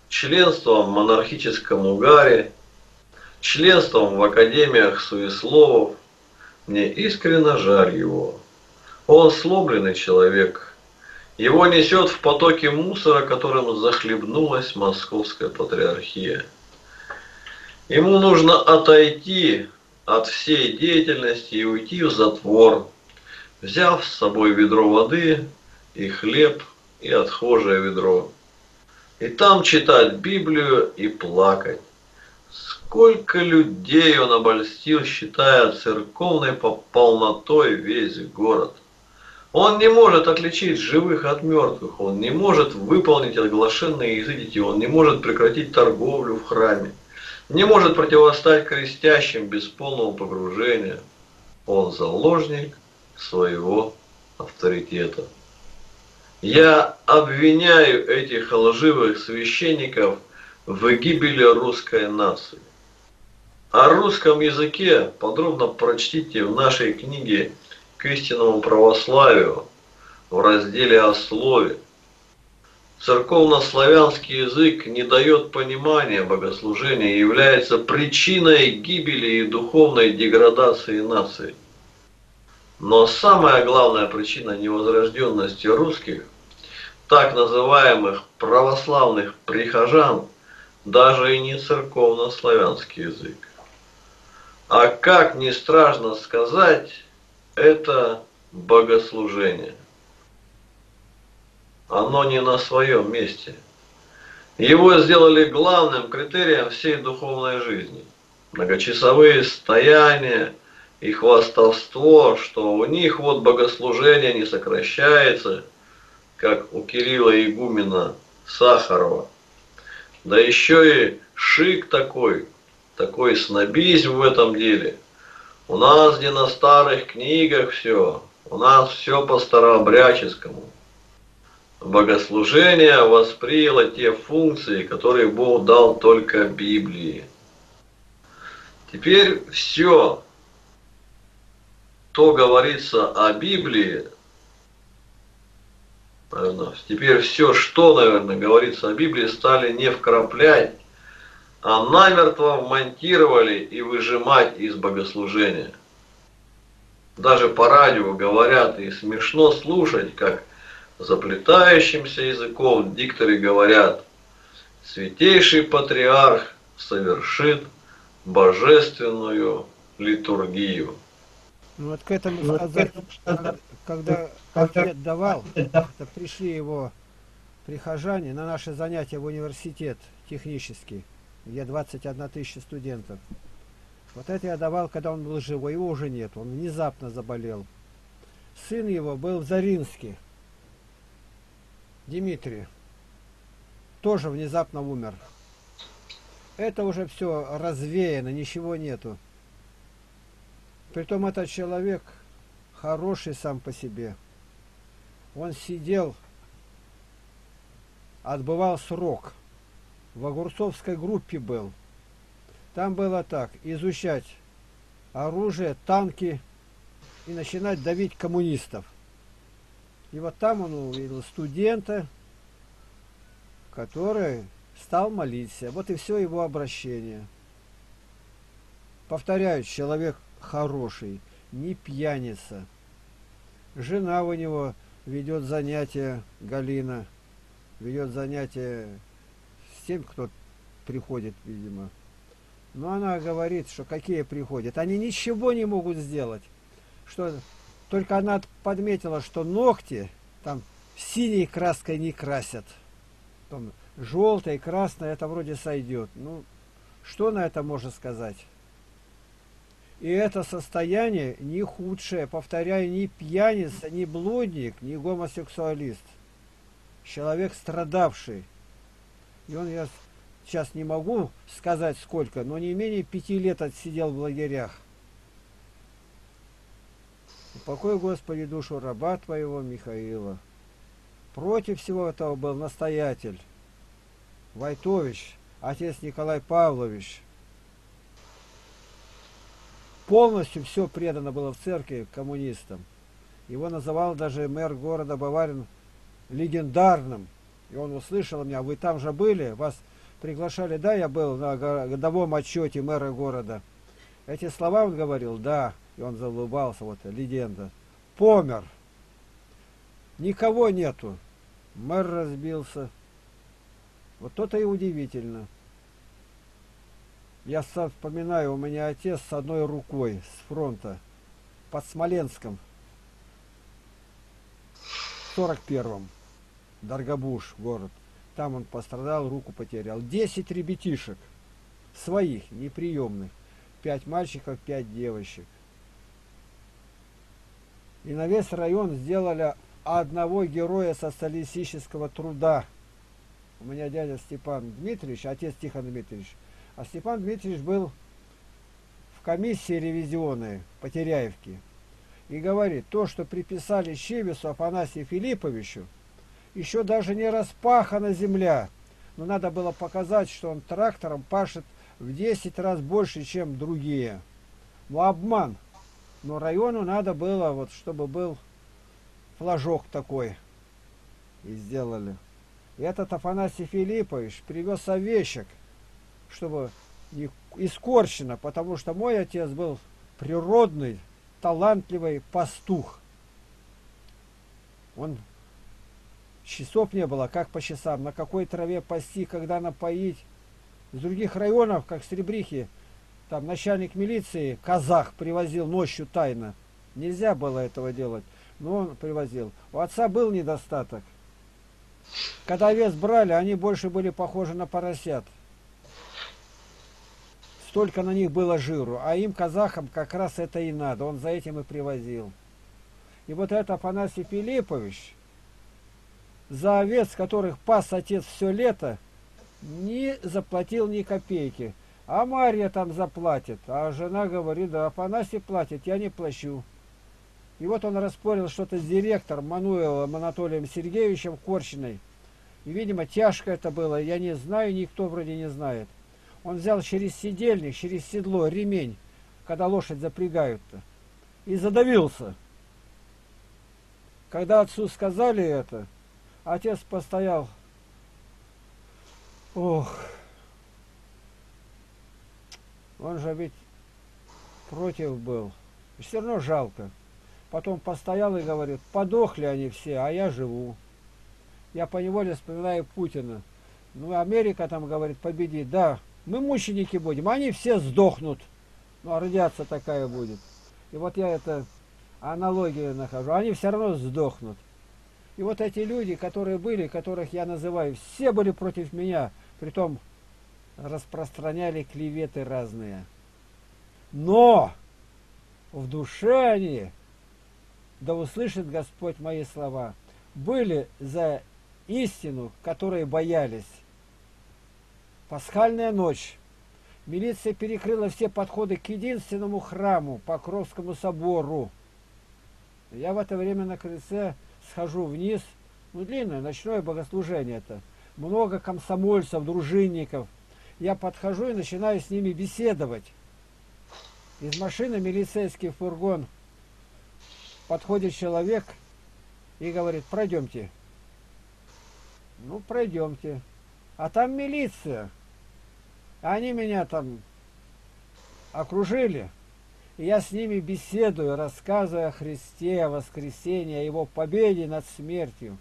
членством в монархическом угаре, членством в академиях суесловов. Мне искренне жаль его. Он сломленный человек. Его несет в потоке мусора, которым захлебнулась Московская Патриархия. Ему нужно отойти от всей деятельности и уйти в затвор, взяв с собой ведро воды и хлеб и отхожее ведро. И там читать Библию и плакать. Сколько людей он обольстил, считая церковной полнотой весь город. Он не может отличить живых от мертвых, он не может выполнить оглашенные языки, он не может прекратить торговлю в храме, не может противостать крестящим без полного погружения. Он заложник своего авторитета. Я обвиняю этих лживых священников в гибели русской нации. О русском языке подробно прочтите в нашей книге «К истинному православию» в разделе о слове. Церковнославянский язык не дает понимания богослужения и является причиной гибели и духовной деградации нации. Но самая главная причина невозрожденности русских, так называемых православных прихожан, даже и не церковнославянский язык. А как ни страшно сказать, это богослужение. Оно не на своем месте. Его сделали главным критерием всей духовной жизни. Многочасовые стояния и хвастовство, что у них вот богослужение не сокращается, как у Кирилла Игумена Сахарова. Да еще и шик такой, такой снобизм в этом деле. У нас где на старых книгах все, у нас все по старообрядческому. Богослужение восприняло те функции, которые Бог дал только Библии. Теперь все, что говорится о Библии, наверное, теперь все, что, наверное, говорится о Библии, стали не вкраплять, а намертво вмонтировали и выжимать из богослужения. Даже по радио говорят, и смешно слушать, как заплетающимся языком дикторы говорят: «Святейший патриарх совершит божественную литургию». Ну вот к этому сказать, когда ответ давал, это пришли его прихожане на наши занятия в университет технический, где двадцать одна тысяча студентов. Вот это я давал, когда он был живой, его уже нет, он внезапно заболел. Сын его был в Заринске, Дмитрий, тоже внезапно умер. Это уже все развеяно, ничего нету. Притом этот человек хороший сам по себе. Он сидел, отбывал срок. В огурцовской группе был. Там было так: изучать оружие, танки и начинать давить коммунистов. И вот там он увидел студента, который стал молиться. Вот и все его обращение. Повторяю, человек хороший, не пьяница. Жена у него ведет занятия, Галина, ведет занятия с тем, кто приходит, видимо. Но она говорит, что какие приходят. Они ничего не могут сделать. Что только она подметила, что ногти там синей краской не красят. Там желтой, красной, это вроде сойдет. Ну, что на это можно сказать? И это состояние не худшее, повторяю, ни пьяница, ни блудник, ни гомосексуалист. Человек страдавший. И он, я сейчас не могу сказать сколько, но не менее пяти лет отсидел в лагерях. Упокой, Господи, душу раба Твоего Михаила. Против всего этого был настоятель Войтович, отец Николай Павлович. Полностью все предано было в церкви коммунистам. Его называл даже мэр города Баварин легендарным. И он услышал меня: вы там же были, вас приглашали, да, я был на годовом отчете мэра города. Эти слова он говорил, да, и он заулыбался, вот легенда. Помер. Никого нету. Мэр разбился. Вот то-то и удивительно. Я сам вспоминаю, у меня отец с одной рукой с фронта под Смоленском в сорок первом. Дорогобуж город. Там он пострадал, руку потерял. Десять ребятишек своих, неприемных. Пять мальчиков, пять девочек. И на весь район сделали одного героя социалистического труда. У меня дядя Степан Дмитриевич, отец Тихон Дмитриевич. А Степан Дмитриевич был в комиссии ревизионной по Теряевке. И говорит, то, что приписали Чивесу Афанасию Филипповичу, еще даже не распахана земля. Но надо было показать, что он трактором пашет в десять раз больше, чем другие. Ну, обман. Но району надо было, вот, чтобы был флажок такой. И сделали. И этот Афанасий Филиппович привез овечек, чтобы не искорчено, потому что мой отец был природный, талантливый пастух. Он часов не было, как по часам, на какой траве пасти, когда напоить. Из других районов, как Сребрихи, там начальник милиции, казах, привозил ночью тайно. Нельзя было этого делать, но он привозил. У отца был недостаток. Когда овец брали, они больше были похожи на поросят. Столько на них было жиру, а им, казахам, как раз это и надо. Он за этим и привозил. И вот это Афанасий Филиппович, за овец, которых пас отец все лето, не заплатил ни копейки. А Марья там заплатит. А жена говорит, да, Афанасий платит, я не плачу. И вот он распорил что-то с директором Мануилом Анатолием Сергеевичем Корчиной. И, видимо, тяжко это было, я не знаю, никто вроде не знает. Он взял через седельник, через седло, ремень, когда лошадь запрягают-то, и задавился. Когда отцу сказали это, отец постоял. Ох, он же ведь против был. Все равно жалко. Потом постоял и говорит, подохли они все, а я живу. Я поневоле вспоминаю Путина. Ну, Америка там, говорит, победит. Да, мы мученики будем, они все сдохнут. Ну, а радиация такая будет. И вот я это аналогию нахожу. Они все равно сдохнут. И вот эти люди, которые были, которых я называю, все были против меня. Притом распространяли клеветы разные. Но в душе они, да услышит Господь мои слова, были за истину, которые боялись. Пасхальная ночь. Милиция перекрыла все подходы к единственному храму, Покровскому собору. Я в это время на крыльце схожу вниз. Ну, длинное ночное богослужение это. Много комсомольцев, дружинников. Я подхожу и начинаю с ними беседовать. Из машины милицейский фургон подходит человек и говорит, пройдемте. Ну, пройдемте. А там милиция. Они меня там окружили. И я с ними беседую, рассказываю о Христе, о воскресении, о его победе над смертью.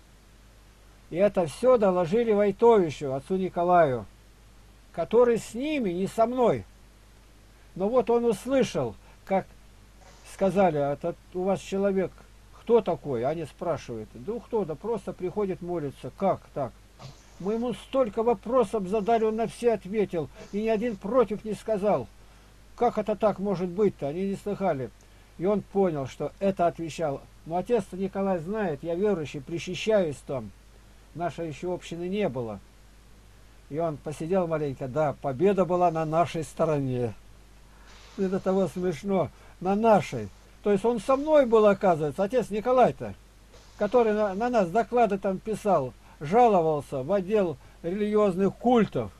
И это все доложили Войтовичу, отцу Николаю, который с ними, не со мной. Но вот он услышал, как сказали, это у вас человек, кто такой? Они спрашивают. Да кто? Да просто приходит молиться. Как так? Мы ему столько вопросов задали, он на все ответил. И ни один против не сказал. Как это так может быть-то? Они не слыхали. И он понял, что это отвечал. Но отец-то Николай знает, я верующий, причащаюсь там. Нашей еще общины не было. И он посидел маленько. Да, победа была на нашей стороне. Это того смешно. На нашей. То есть он со мной был, оказывается, отец Николай-то, который на, на нас доклады там писал, жаловался в отдел религиозных культов.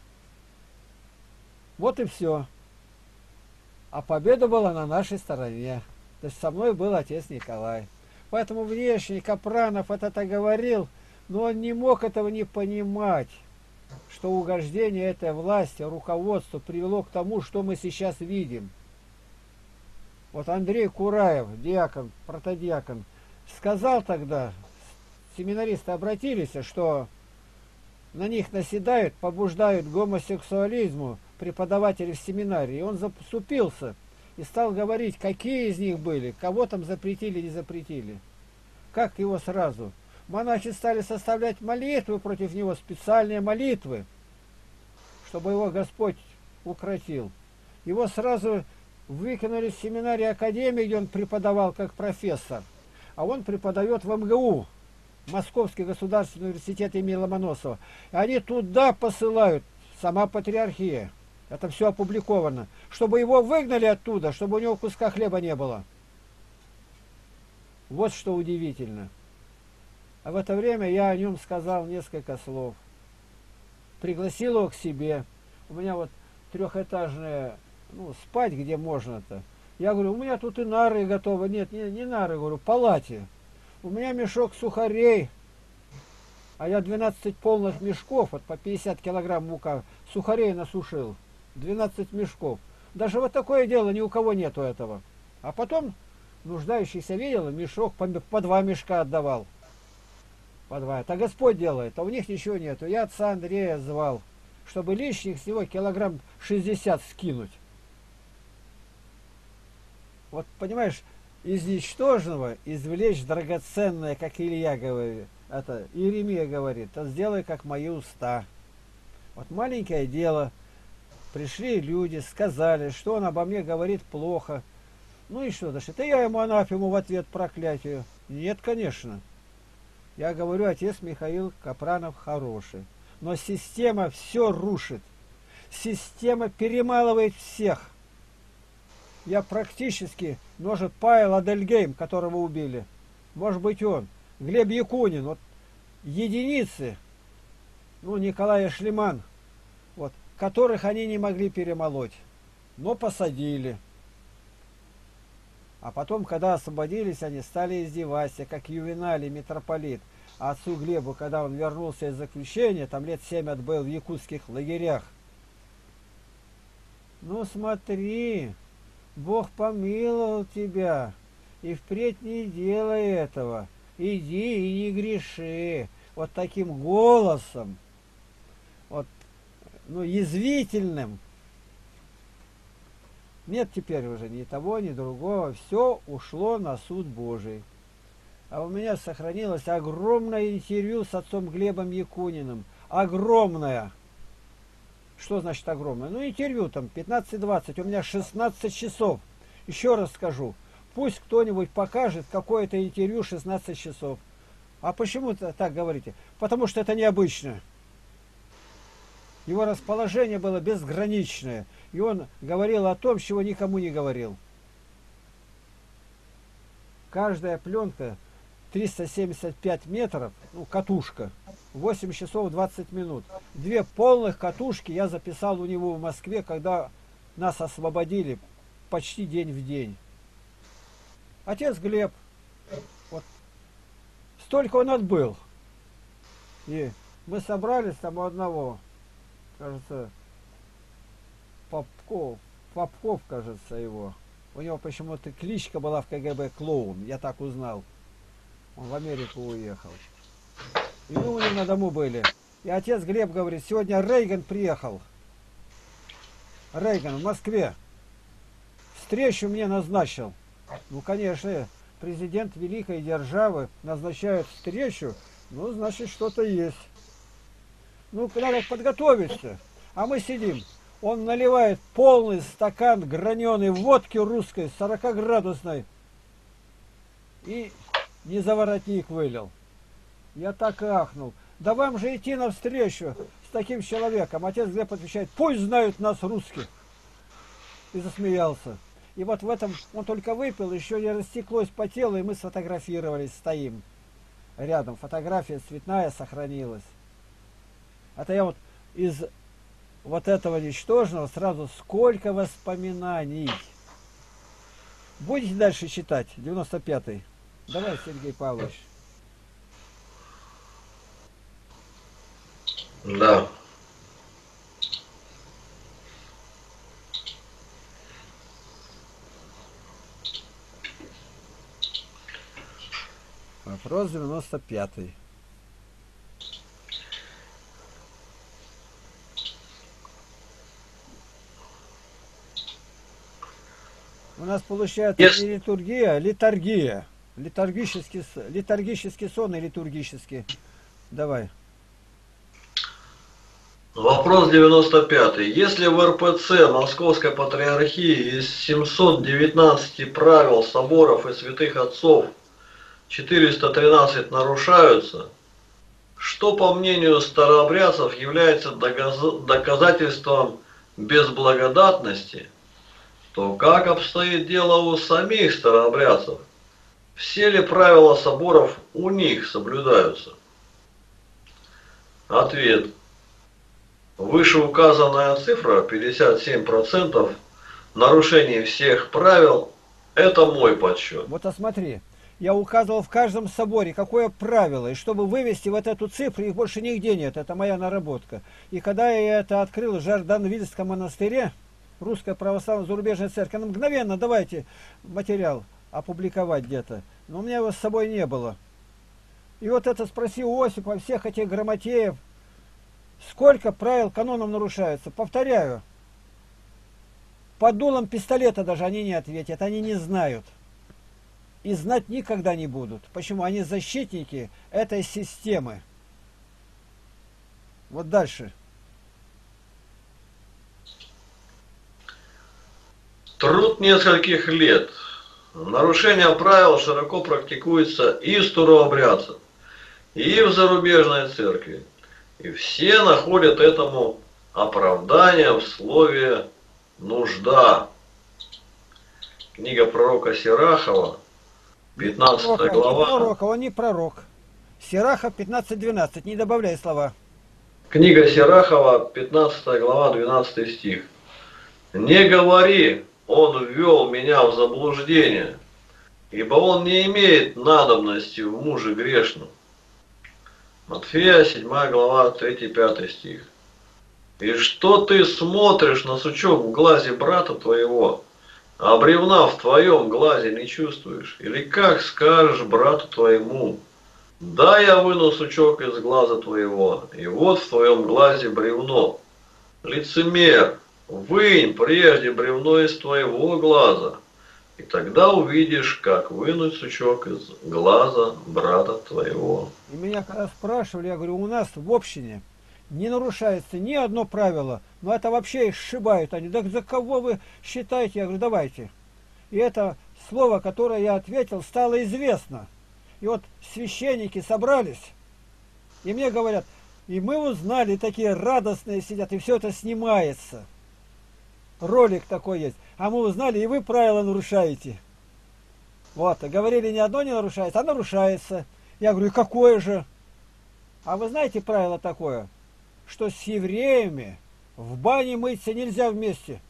Вот и все. А победа была на нашей стороне. То есть со мной был отец Николай. Поэтому внешний Капранов это-то говорил, но он не мог этого не понимать. что угождение этой власти, руководства привело к тому, что мы сейчас видим. Вот Андрей Кураев, диакон, протодиакон, сказал тогда, семинаристы обратились, что на них наседают, побуждают к гомосексуализму преподаватели в семинарии. И он заступился и стал говорить, какие из них были, кого там запретили, не запретили. Как его сразу? Монахи стали составлять молитвы против него, специальные молитвы, чтобы его Господь укротил. Его сразу выкинули из семинарии академии, где он преподавал как профессор. А он преподает в эм гэ у, Московский государственный университет имени Ломоносова. И они туда посылают, сама патриархия. Это все опубликовано. Чтобы его выгнали оттуда, чтобы у него куска хлеба не было. Вот что удивительно. А в это время я о нем сказал несколько слов. Пригласил его к себе. У меня вот трехэтажная, ну, спать где можно-то. Я говорю, у меня тут и нары готовы. Нет, не, не нары, говорю, в палате. У меня мешок сухарей. А я двенадцать полных мешков, вот по пятьдесят килограмм мука, сухарей насушил. двенадцать мешков. Даже вот такое дело ни у кого нету этого. А потом нуждающийся видел, мешок по, по два мешка отдавал. По два. Это Господь делает, а у них ничего нету. Я отца Андрея звал, чтобы лишних всего килограмм шестьдесят скинуть. Вот понимаешь, из ничтожного извлечь драгоценное, как Илья говорит, это Иеремия говорит, то сделай, как мои уста. Вот маленькое дело. Пришли люди, сказали, что он обо мне говорит плохо. Ну и что, значит, и я ему анафему в ответ проклятию. Нет, конечно. Я говорю, отец Михаил Капранов хороший. Но система все рушит. Система перемалывает всех. Я практически, может, Павел Адельгейм, которого убили, может быть он, Глеб Якунин, вот единицы, ну, Николай Шлеман, вот, которых они не могли перемолоть, но посадили. А потом, когда освободились, они стали издеваться, как Ювеналий, митрополит. А отцу Глебу, когда он вернулся из заключения, там лет семь отбыл в якутских лагерях. Ну смотри, Бог помиловал тебя, и впредь не делай этого. Иди и не греши. Вот таким голосом, вот, ну, язвительным. Нет теперь уже ни того, ни другого. Все ушло на суд Божий. А у меня сохранилось огромное интервью с отцом Глебом Якуниным. Огромное. Что значит огромное? Ну, интервью там пятнадцать-двадцать. У меня шестнадцать часов. Еще раз скажу. Пусть кто-нибудь покажет какое-то интервью шестнадцать часов. А почему так говорите? Потому что это необычно. Его расположение было безграничное. И он говорил о том, чего никому не говорил. Каждая пленка триста семьдесят пять метров, ну, катушка, восемь часов двадцать минут. Две полных катушки я записал у него в Москве, когда нас освободили почти день в день. Отец Глеб, вот столько он отбыл. И мы собрались там у одного, кажется, Попков, Попков, кажется, его. У него почему-то кличка была в ка гэ бэ клоун, я так узнал. Он в Америку уехал. И мы у него на дому были. И отец Глеб говорит, сегодня Рейган приехал. Рейган в Москве. Встречу мне назначил. Ну, конечно, президент великой державы назначает встречу, ну, значит, что-то есть. Ну, надо подготовиться. А мы сидим. Он наливает полный стакан граненой водки русской, сорокаградусной. И не за воротник вылил. Я так ахнул. Да вам же идти навстречу с таким человеком. Отец Глеб отвечает, пусть знают нас русских. И засмеялся. И вот в этом он только выпил, еще не растеклось по телу, и мы сфотографировались, стоим рядом. Фотография цветная сохранилась. Это я вот из вот этого ничтожного сразу сколько воспоминаний. Будете дальше читать? девяносто пятый. Давай, Сергей Павлович. Да. Вопрос девяносто пятый. У нас получается Yes. не литургия, а литургия. Литургический, с- литургический сон и литургический. Давай. Вопрос девяносто пятый. Если в эр пэ цэ Московской Патриархии из семисот девятнадцати правил соборов и святых отцов четыреста тринадцать нарушаются, что, по мнению старообрядцев, является догаз- доказательством безблагодатности, то как обстоит дело у самих старообрядцев? Все ли правила соборов у них соблюдаются? Ответ. Вышеуказанная цифра пятьдесят семь процентов нарушений всех правил – это мой подсчет. Вот а смотри, я указывал в каждом соборе, какое правило, и чтобы вывести вот эту цифру, их больше нигде нет, это моя наработка. И когда я это открыл в Жордан-Вильском монастыре, Русская Православная Зарубежная Церковь, ну, мгновенно давайте материал опубликовать где-то, но у меня его с собой не было. И вот это спроси у Осипа, всех этих грамотеев, сколько правил канонов нарушается. Повторяю, под дулом пистолета даже они не ответят, они не знают. И знать никогда не будут. Почему? Они защитники этой системы. Вот дальше. Труд нескольких лет. Нарушение правил широко практикуется и в старообрядцев, и в зарубежной церкви. И все находят этому оправдание в слове «нужда». Книга пророка Сирахова, пятнадцатая Пророка, не глава. пророка, он не пророк. Сирахов пятнадцать двенадцать, не добавляй слова. Книга Сирахова, пятнадцатая глава, двенадцатый стих. «Не говори, он ввел меня в заблуждение, ибо он не имеет надобности в муже грешном». Матфея, седьмая глава, третий-пятый стих. «И что ты смотришь на сучок в глазе брата твоего, а бревна в твоем глазе не чувствуешь? Или как скажешь брату твоему: да, я выну сучок из глаза твоего, и вот в твоем глазе бревно? Лицемер, вынь прежде бревно из твоего глаза, и тогда увидишь, как вынуть сучок из глаза брата твоего». И меня когда спрашивали, я говорю, у нас в общине не нарушается ни одно правило, но это вообще их сшибают они. Так за кого вы считаете? Я говорю, давайте. И это слово, которое я ответил, стало известно. И вот священники собрались, и мне говорят, и мы узнали, такие радостные сидят, и все это снимается. Ролик такой есть. А мы узнали, и вы правила нарушаете. Вот, говорили, ни одно не нарушается, а нарушается. Я говорю, какое же? А вы знаете правило такое, что с евреями в бане мыться нельзя вместе?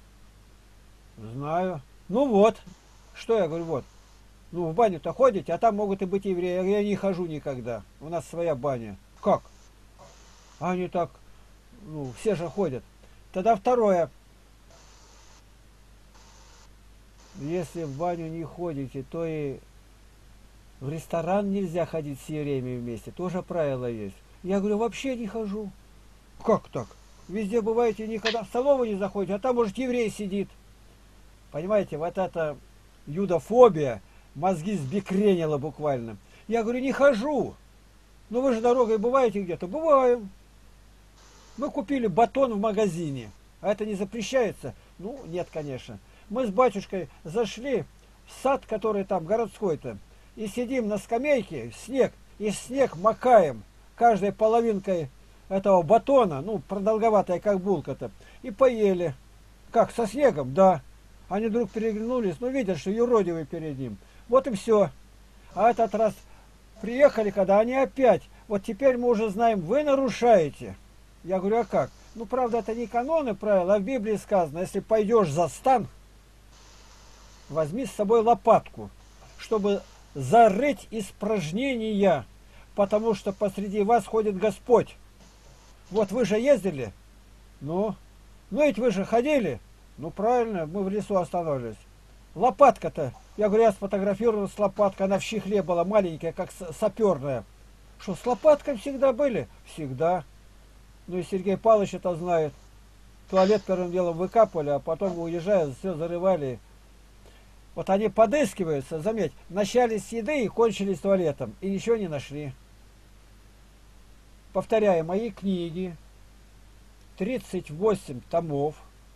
Знаю. Ну вот. Что я говорю, вот. Ну, в баню-то ходите, а там могут и быть евреи. Я говорю, я не хожу никогда. У нас своя баня. Как? А они так, ну, все же ходят. Тогда второе. Если в баню не ходите, то и в ресторан нельзя ходить с евреями вместе. Тоже правило есть. Я говорю, вообще не хожу. Как так? Везде бываете, никогда в столовую не заходите, а там, может, еврей сидит. Понимаете, вот эта юдофобия, мозги сбекренила буквально. Я говорю, не хожу. Ну вы же дорогой бываете где-то? Бываем. Мы купили батон в магазине. А это не запрещается? Ну, нет, конечно. Мы с батюшкой зашли в сад, который там городской-то, и сидим на скамейке, снег, и снег макаем каждой половинкой этого батона, ну, продолговатая, как булка-то, и поели. Как, со снегом? Да. Они вдруг переглянулись, ну, видят, что юродивый перед ним. Вот и все. А этот раз приехали, когда они опять, вот теперь мы уже знаем, вы нарушаете. Я говорю, а как? Ну, правда, это не каноны правила, а в Библии сказано, если пойдешь за стан, возьми с собой лопатку, чтобы зарыть испражнения, потому что посреди вас ходит Господь. Вот вы же ездили, ну, ну ведь вы же ходили, ну правильно, мы в лесу останавливались. Лопатка-то Я говорю, я сфотографировал с лопаткой, она в чехле была маленькая, как саперная. Что, с лопаткой всегда были? Всегда. Ну и Сергей Павлович это знает. Туалет первым делом выкапывали, а потом, уезжая, все зарывали. Вот они подыскиваются, заметь, начались с еды и кончились туалетом. И ничего не нашли. Повторяю, мои книги, тридцать восемь томов,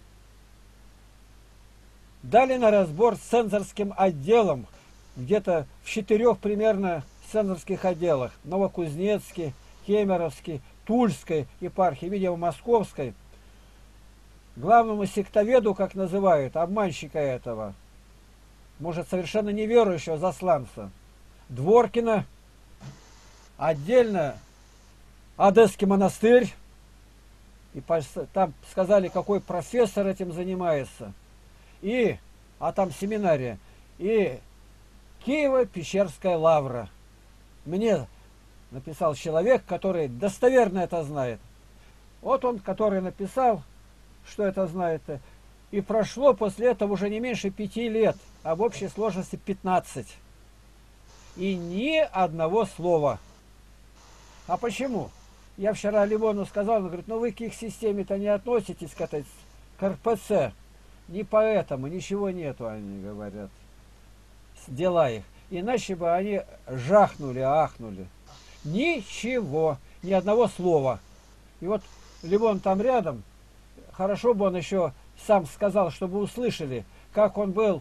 дали на разбор цензорским отделом, где-то в четырех примерно цензорских отделах. Новокузнецкий, Кемеровский, Тульской епархии, видимо, Московской. Главному сектоведу, как называют, обманщика этого, может, совершенно неверующего засланца, Дворкина, отдельно Одесский монастырь, и там сказали, какой профессор этим занимается, и, а там семинария, и Киево-Печерская лавра. Мне написал человек, который достоверно это знает. Вот он, который написал, что это знает. И прошло после этого уже не меньше пяти лет, а в общей сложности пятнадцать. И ни одного слова. А почему? Я вчера Ливону сказал, он говорит, ну вы к их системе-то не относитесь, к этой, к эр пэ цэ. Не поэтому, ничего нету, они говорят. Дела их. Иначе бы они жахнули, ахнули. Ничего, ни одного слова. И вот Ливон там рядом, хорошо бы он еще сам сказал, чтобы услышали, как он был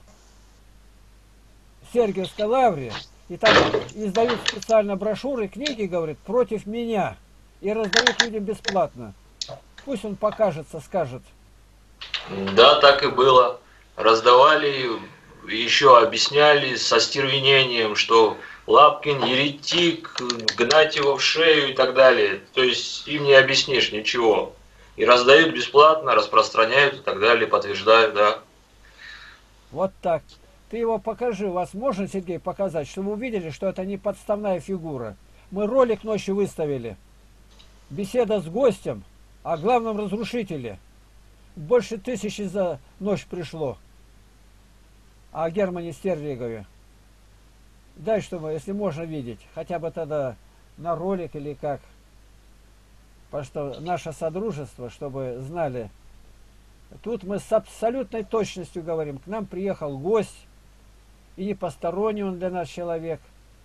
в Сергиевской лавре, и там издают специально брошюры, книги, говорит, против меня, и раздают людям бесплатно. Пусть он покажется, скажет. Да, так и было. Раздавали, еще объясняли со стервенением, что Лапкин еретик, гнать его в шею и так далее. То есть им не объяснишь ничего. И раздают бесплатно, распространяют и так далее, подтверждают, да. Вот так. Ты его покажи. Вас можно, Сергей, показать, чтобы вы увидели, что это не подставная фигура. Мы ролик ночью выставили. Беседа с гостем о главном разрушителе. Больше тысячи за ночь пришло. О Германе Стерлигове. Дай, чтобы, если можно видеть, хотя бы тогда на ролик или как. Потому что наше содружество, чтобы знали. Тут мы с абсолютной точностью говорим. К нам приехал гость. И не посторонний он для нас человек.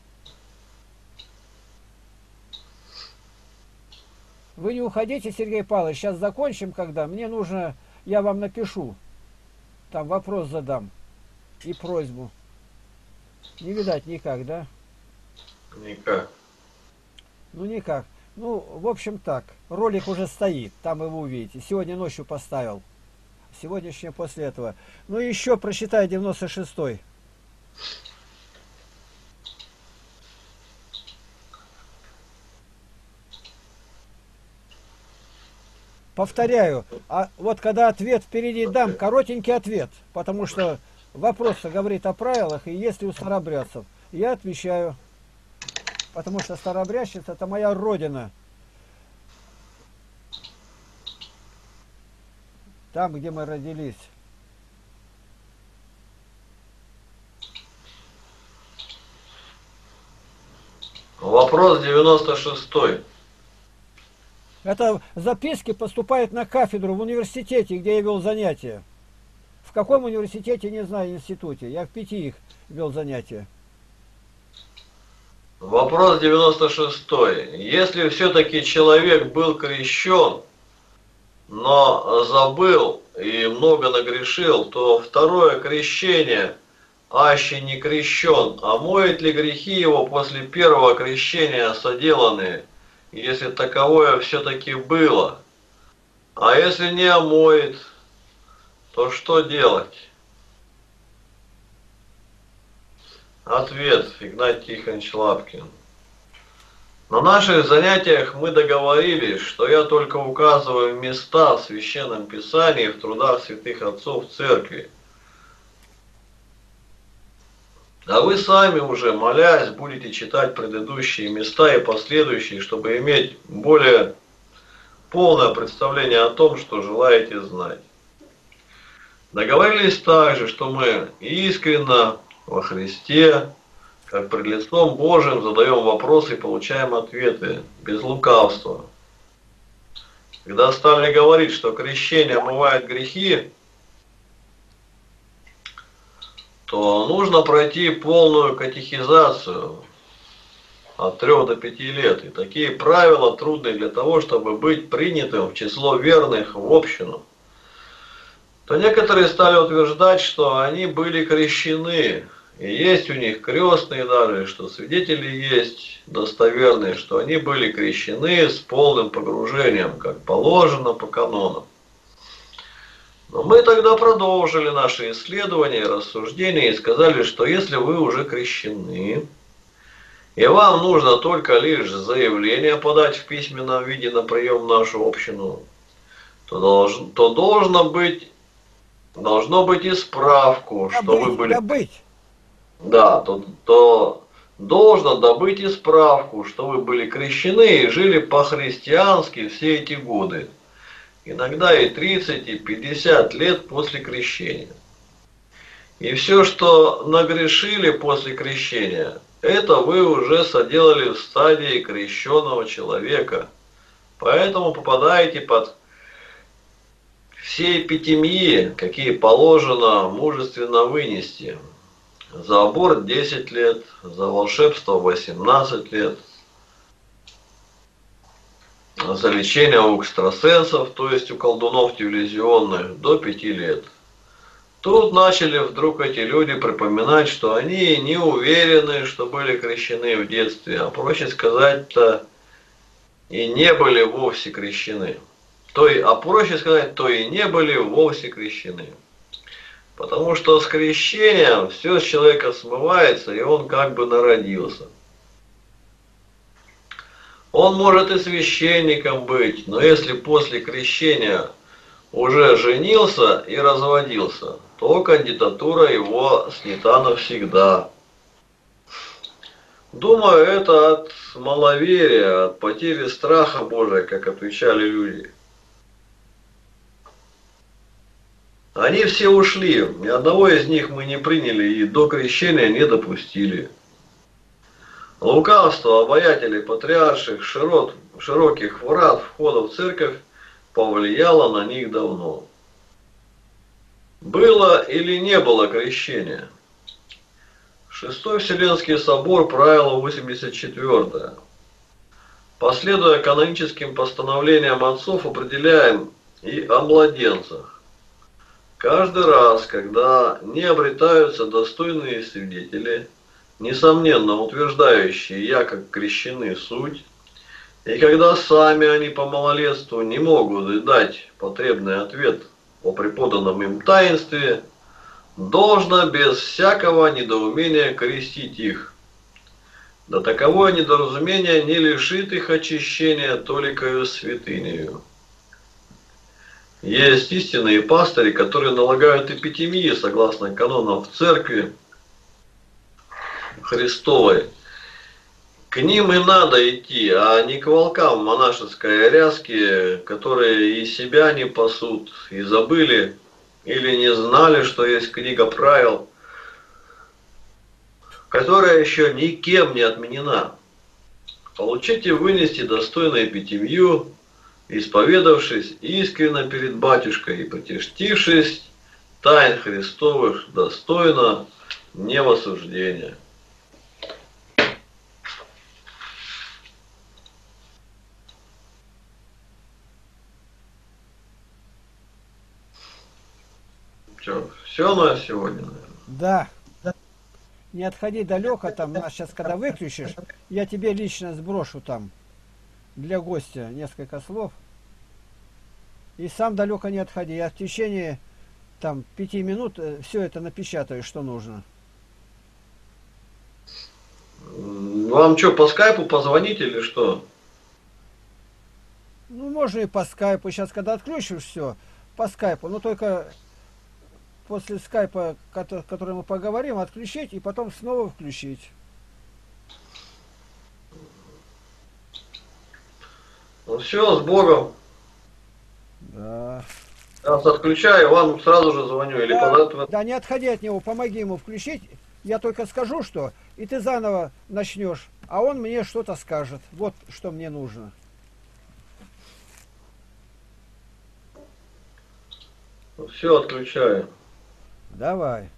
Вы не уходите, Сергей Павлович. Сейчас закончим, когда. Мне нужно, я вам напишу. Там вопрос задам. И просьбу. Не видать никак, да? Никак. Ну, никак. Ну, в общем так. Ролик уже стоит. Там его увидите. Сегодня ночью поставил. Сегодняшнее после этого. Ну, еще прочитай девяносто шестой. Повторяю, а вот когда ответ впереди дам, коротенький ответ, потому что вопрос говорит о правилах, и если у старобрядцев, я отвечаю, потому что старобрядчество — это моя родина. Там, где мы родились. Вопрос девяносто шестой. Это записки поступают на кафедру в университете, где я вел занятия. В каком университете, не знаю, институте. Я в пяти их вел занятия. Вопрос девяносто шестой. Если все-таки человек был крещен, но забыл и много нагрешил, то второе крещение, аще не крещен, омоет ли грехи его после первого крещения соделанные, если таковое все-таки было? А если не омоет, то что делать? Ответ. Игнатий Тихонович Лапкин. На наших занятиях мы договорились, что я только указываю места в Священном Писании, в трудах святых отцов церкви. А вы сами уже, молясь, будете читать предыдущие места и последующие, чтобы иметь более полное представление о том, что желаете знать. Договорились также, что мы искренне во Христе, как пред лицом Божиим задаем вопросы и получаем ответы, без лукавства. Когда стали говорить, что крещение омывает грехи, то нужно пройти полную катехизацию от трёх до пяти лет. И такие правила трудны для того, чтобы быть принятым в число верных в общину. То некоторые стали утверждать, что они были крещены, и есть у них крестные даже, что свидетели есть достоверные, что они были крещены с полным погружением, как положено по канонам. Но мы тогда продолжили наши исследования и рассуждения и сказали, что если вы уже крещены, и вам нужно только лишь заявление подать в письменном виде на прием в нашу общину, то, должен, то должно быть, должно быть и справку, Добыть, что вы были... добыть. Да, то, то должно добыть и справку, что вы были крещены и жили по-христиански все эти годы. Иногда и тридцать, и пятьдесят лет после крещения. И все, что нагрешили после крещения, это вы уже соделали в стадии крещенного человека. Поэтому попадаете под все эпитемии, какие положено мужественно вынести. За аборт десять лет, за волшебство восемнадцать лет, за лечение у экстрасенсов, то есть у колдунов телевизионных, до пяти лет. Тут начали вдруг эти люди припоминать, что они не уверены, что были крещены в детстве, а проще сказать-то и не были вовсе крещены. То и, а проще сказать, то и не были вовсе крещены. Потому что с крещением все с человека смывается, и он как бы народился. Он может и священником быть, но если после крещения уже женился и разводился, то кандидатура его снята навсегда. Думаю, это от маловерия, от потери страха Божия, как отвечали люди. Они все ушли, ни одного из них мы не приняли и до крещения не допустили. Лукавство обаятелей патриарших широт, широких врат входа в церковь повлияло на них давно. Было или не было крещения? Шестой Вселенский собор, правило восемьдесят четвёртое. Последуя каноническим постановлениям отцов, определяем и о младенцах. Каждый раз, когда не обретаются достойные свидетели, несомненно утверждающие «я как крещены суть», и когда сами они по малолетству не могут дать потребный ответ о преподанном им таинстве, должно без всякого недоумения крестить их. Да таковое недоразумение не лишит их очищения толикою святынею. Есть истинные пастыри, которые налагают эпитемии согласно канонам в церкви Христовой. К ним и надо идти, а не к волкам в монашеской ряске, которые и себя не пасут, и забыли, или не знали, что есть книга правил, которая еще никем не отменена. Получите вынести достойную эпитемию, исповедавшись искренно перед батюшкой и потештившись тайн Христовых достойно не в осуждение. Все, все на сегодня, наверное. Да. Не отходи далеко, там, нас сейчас когда выключишь, я тебе лично сброшу там для гостя несколько слов. И сам далеко не отходи. Я в течение там пяти минут все это напечатаю, что нужно. Вам что, по скайпу позвонить или что? Ну, можно и по скайпу. Сейчас, когда отключишь все, по скайпу. Но только после скайпа, который мы поговорим, отключить и потом снова включить. Ну все, с Богом. Да. Я вас отключаю, вам сразу же звоню. Или Да, подать... да, не отходи от него, помоги ему включить Я только скажу, что, и ты заново начнешь, а он мне что-то скажет. Вот что мне нужно. Все, отключаю. Давай.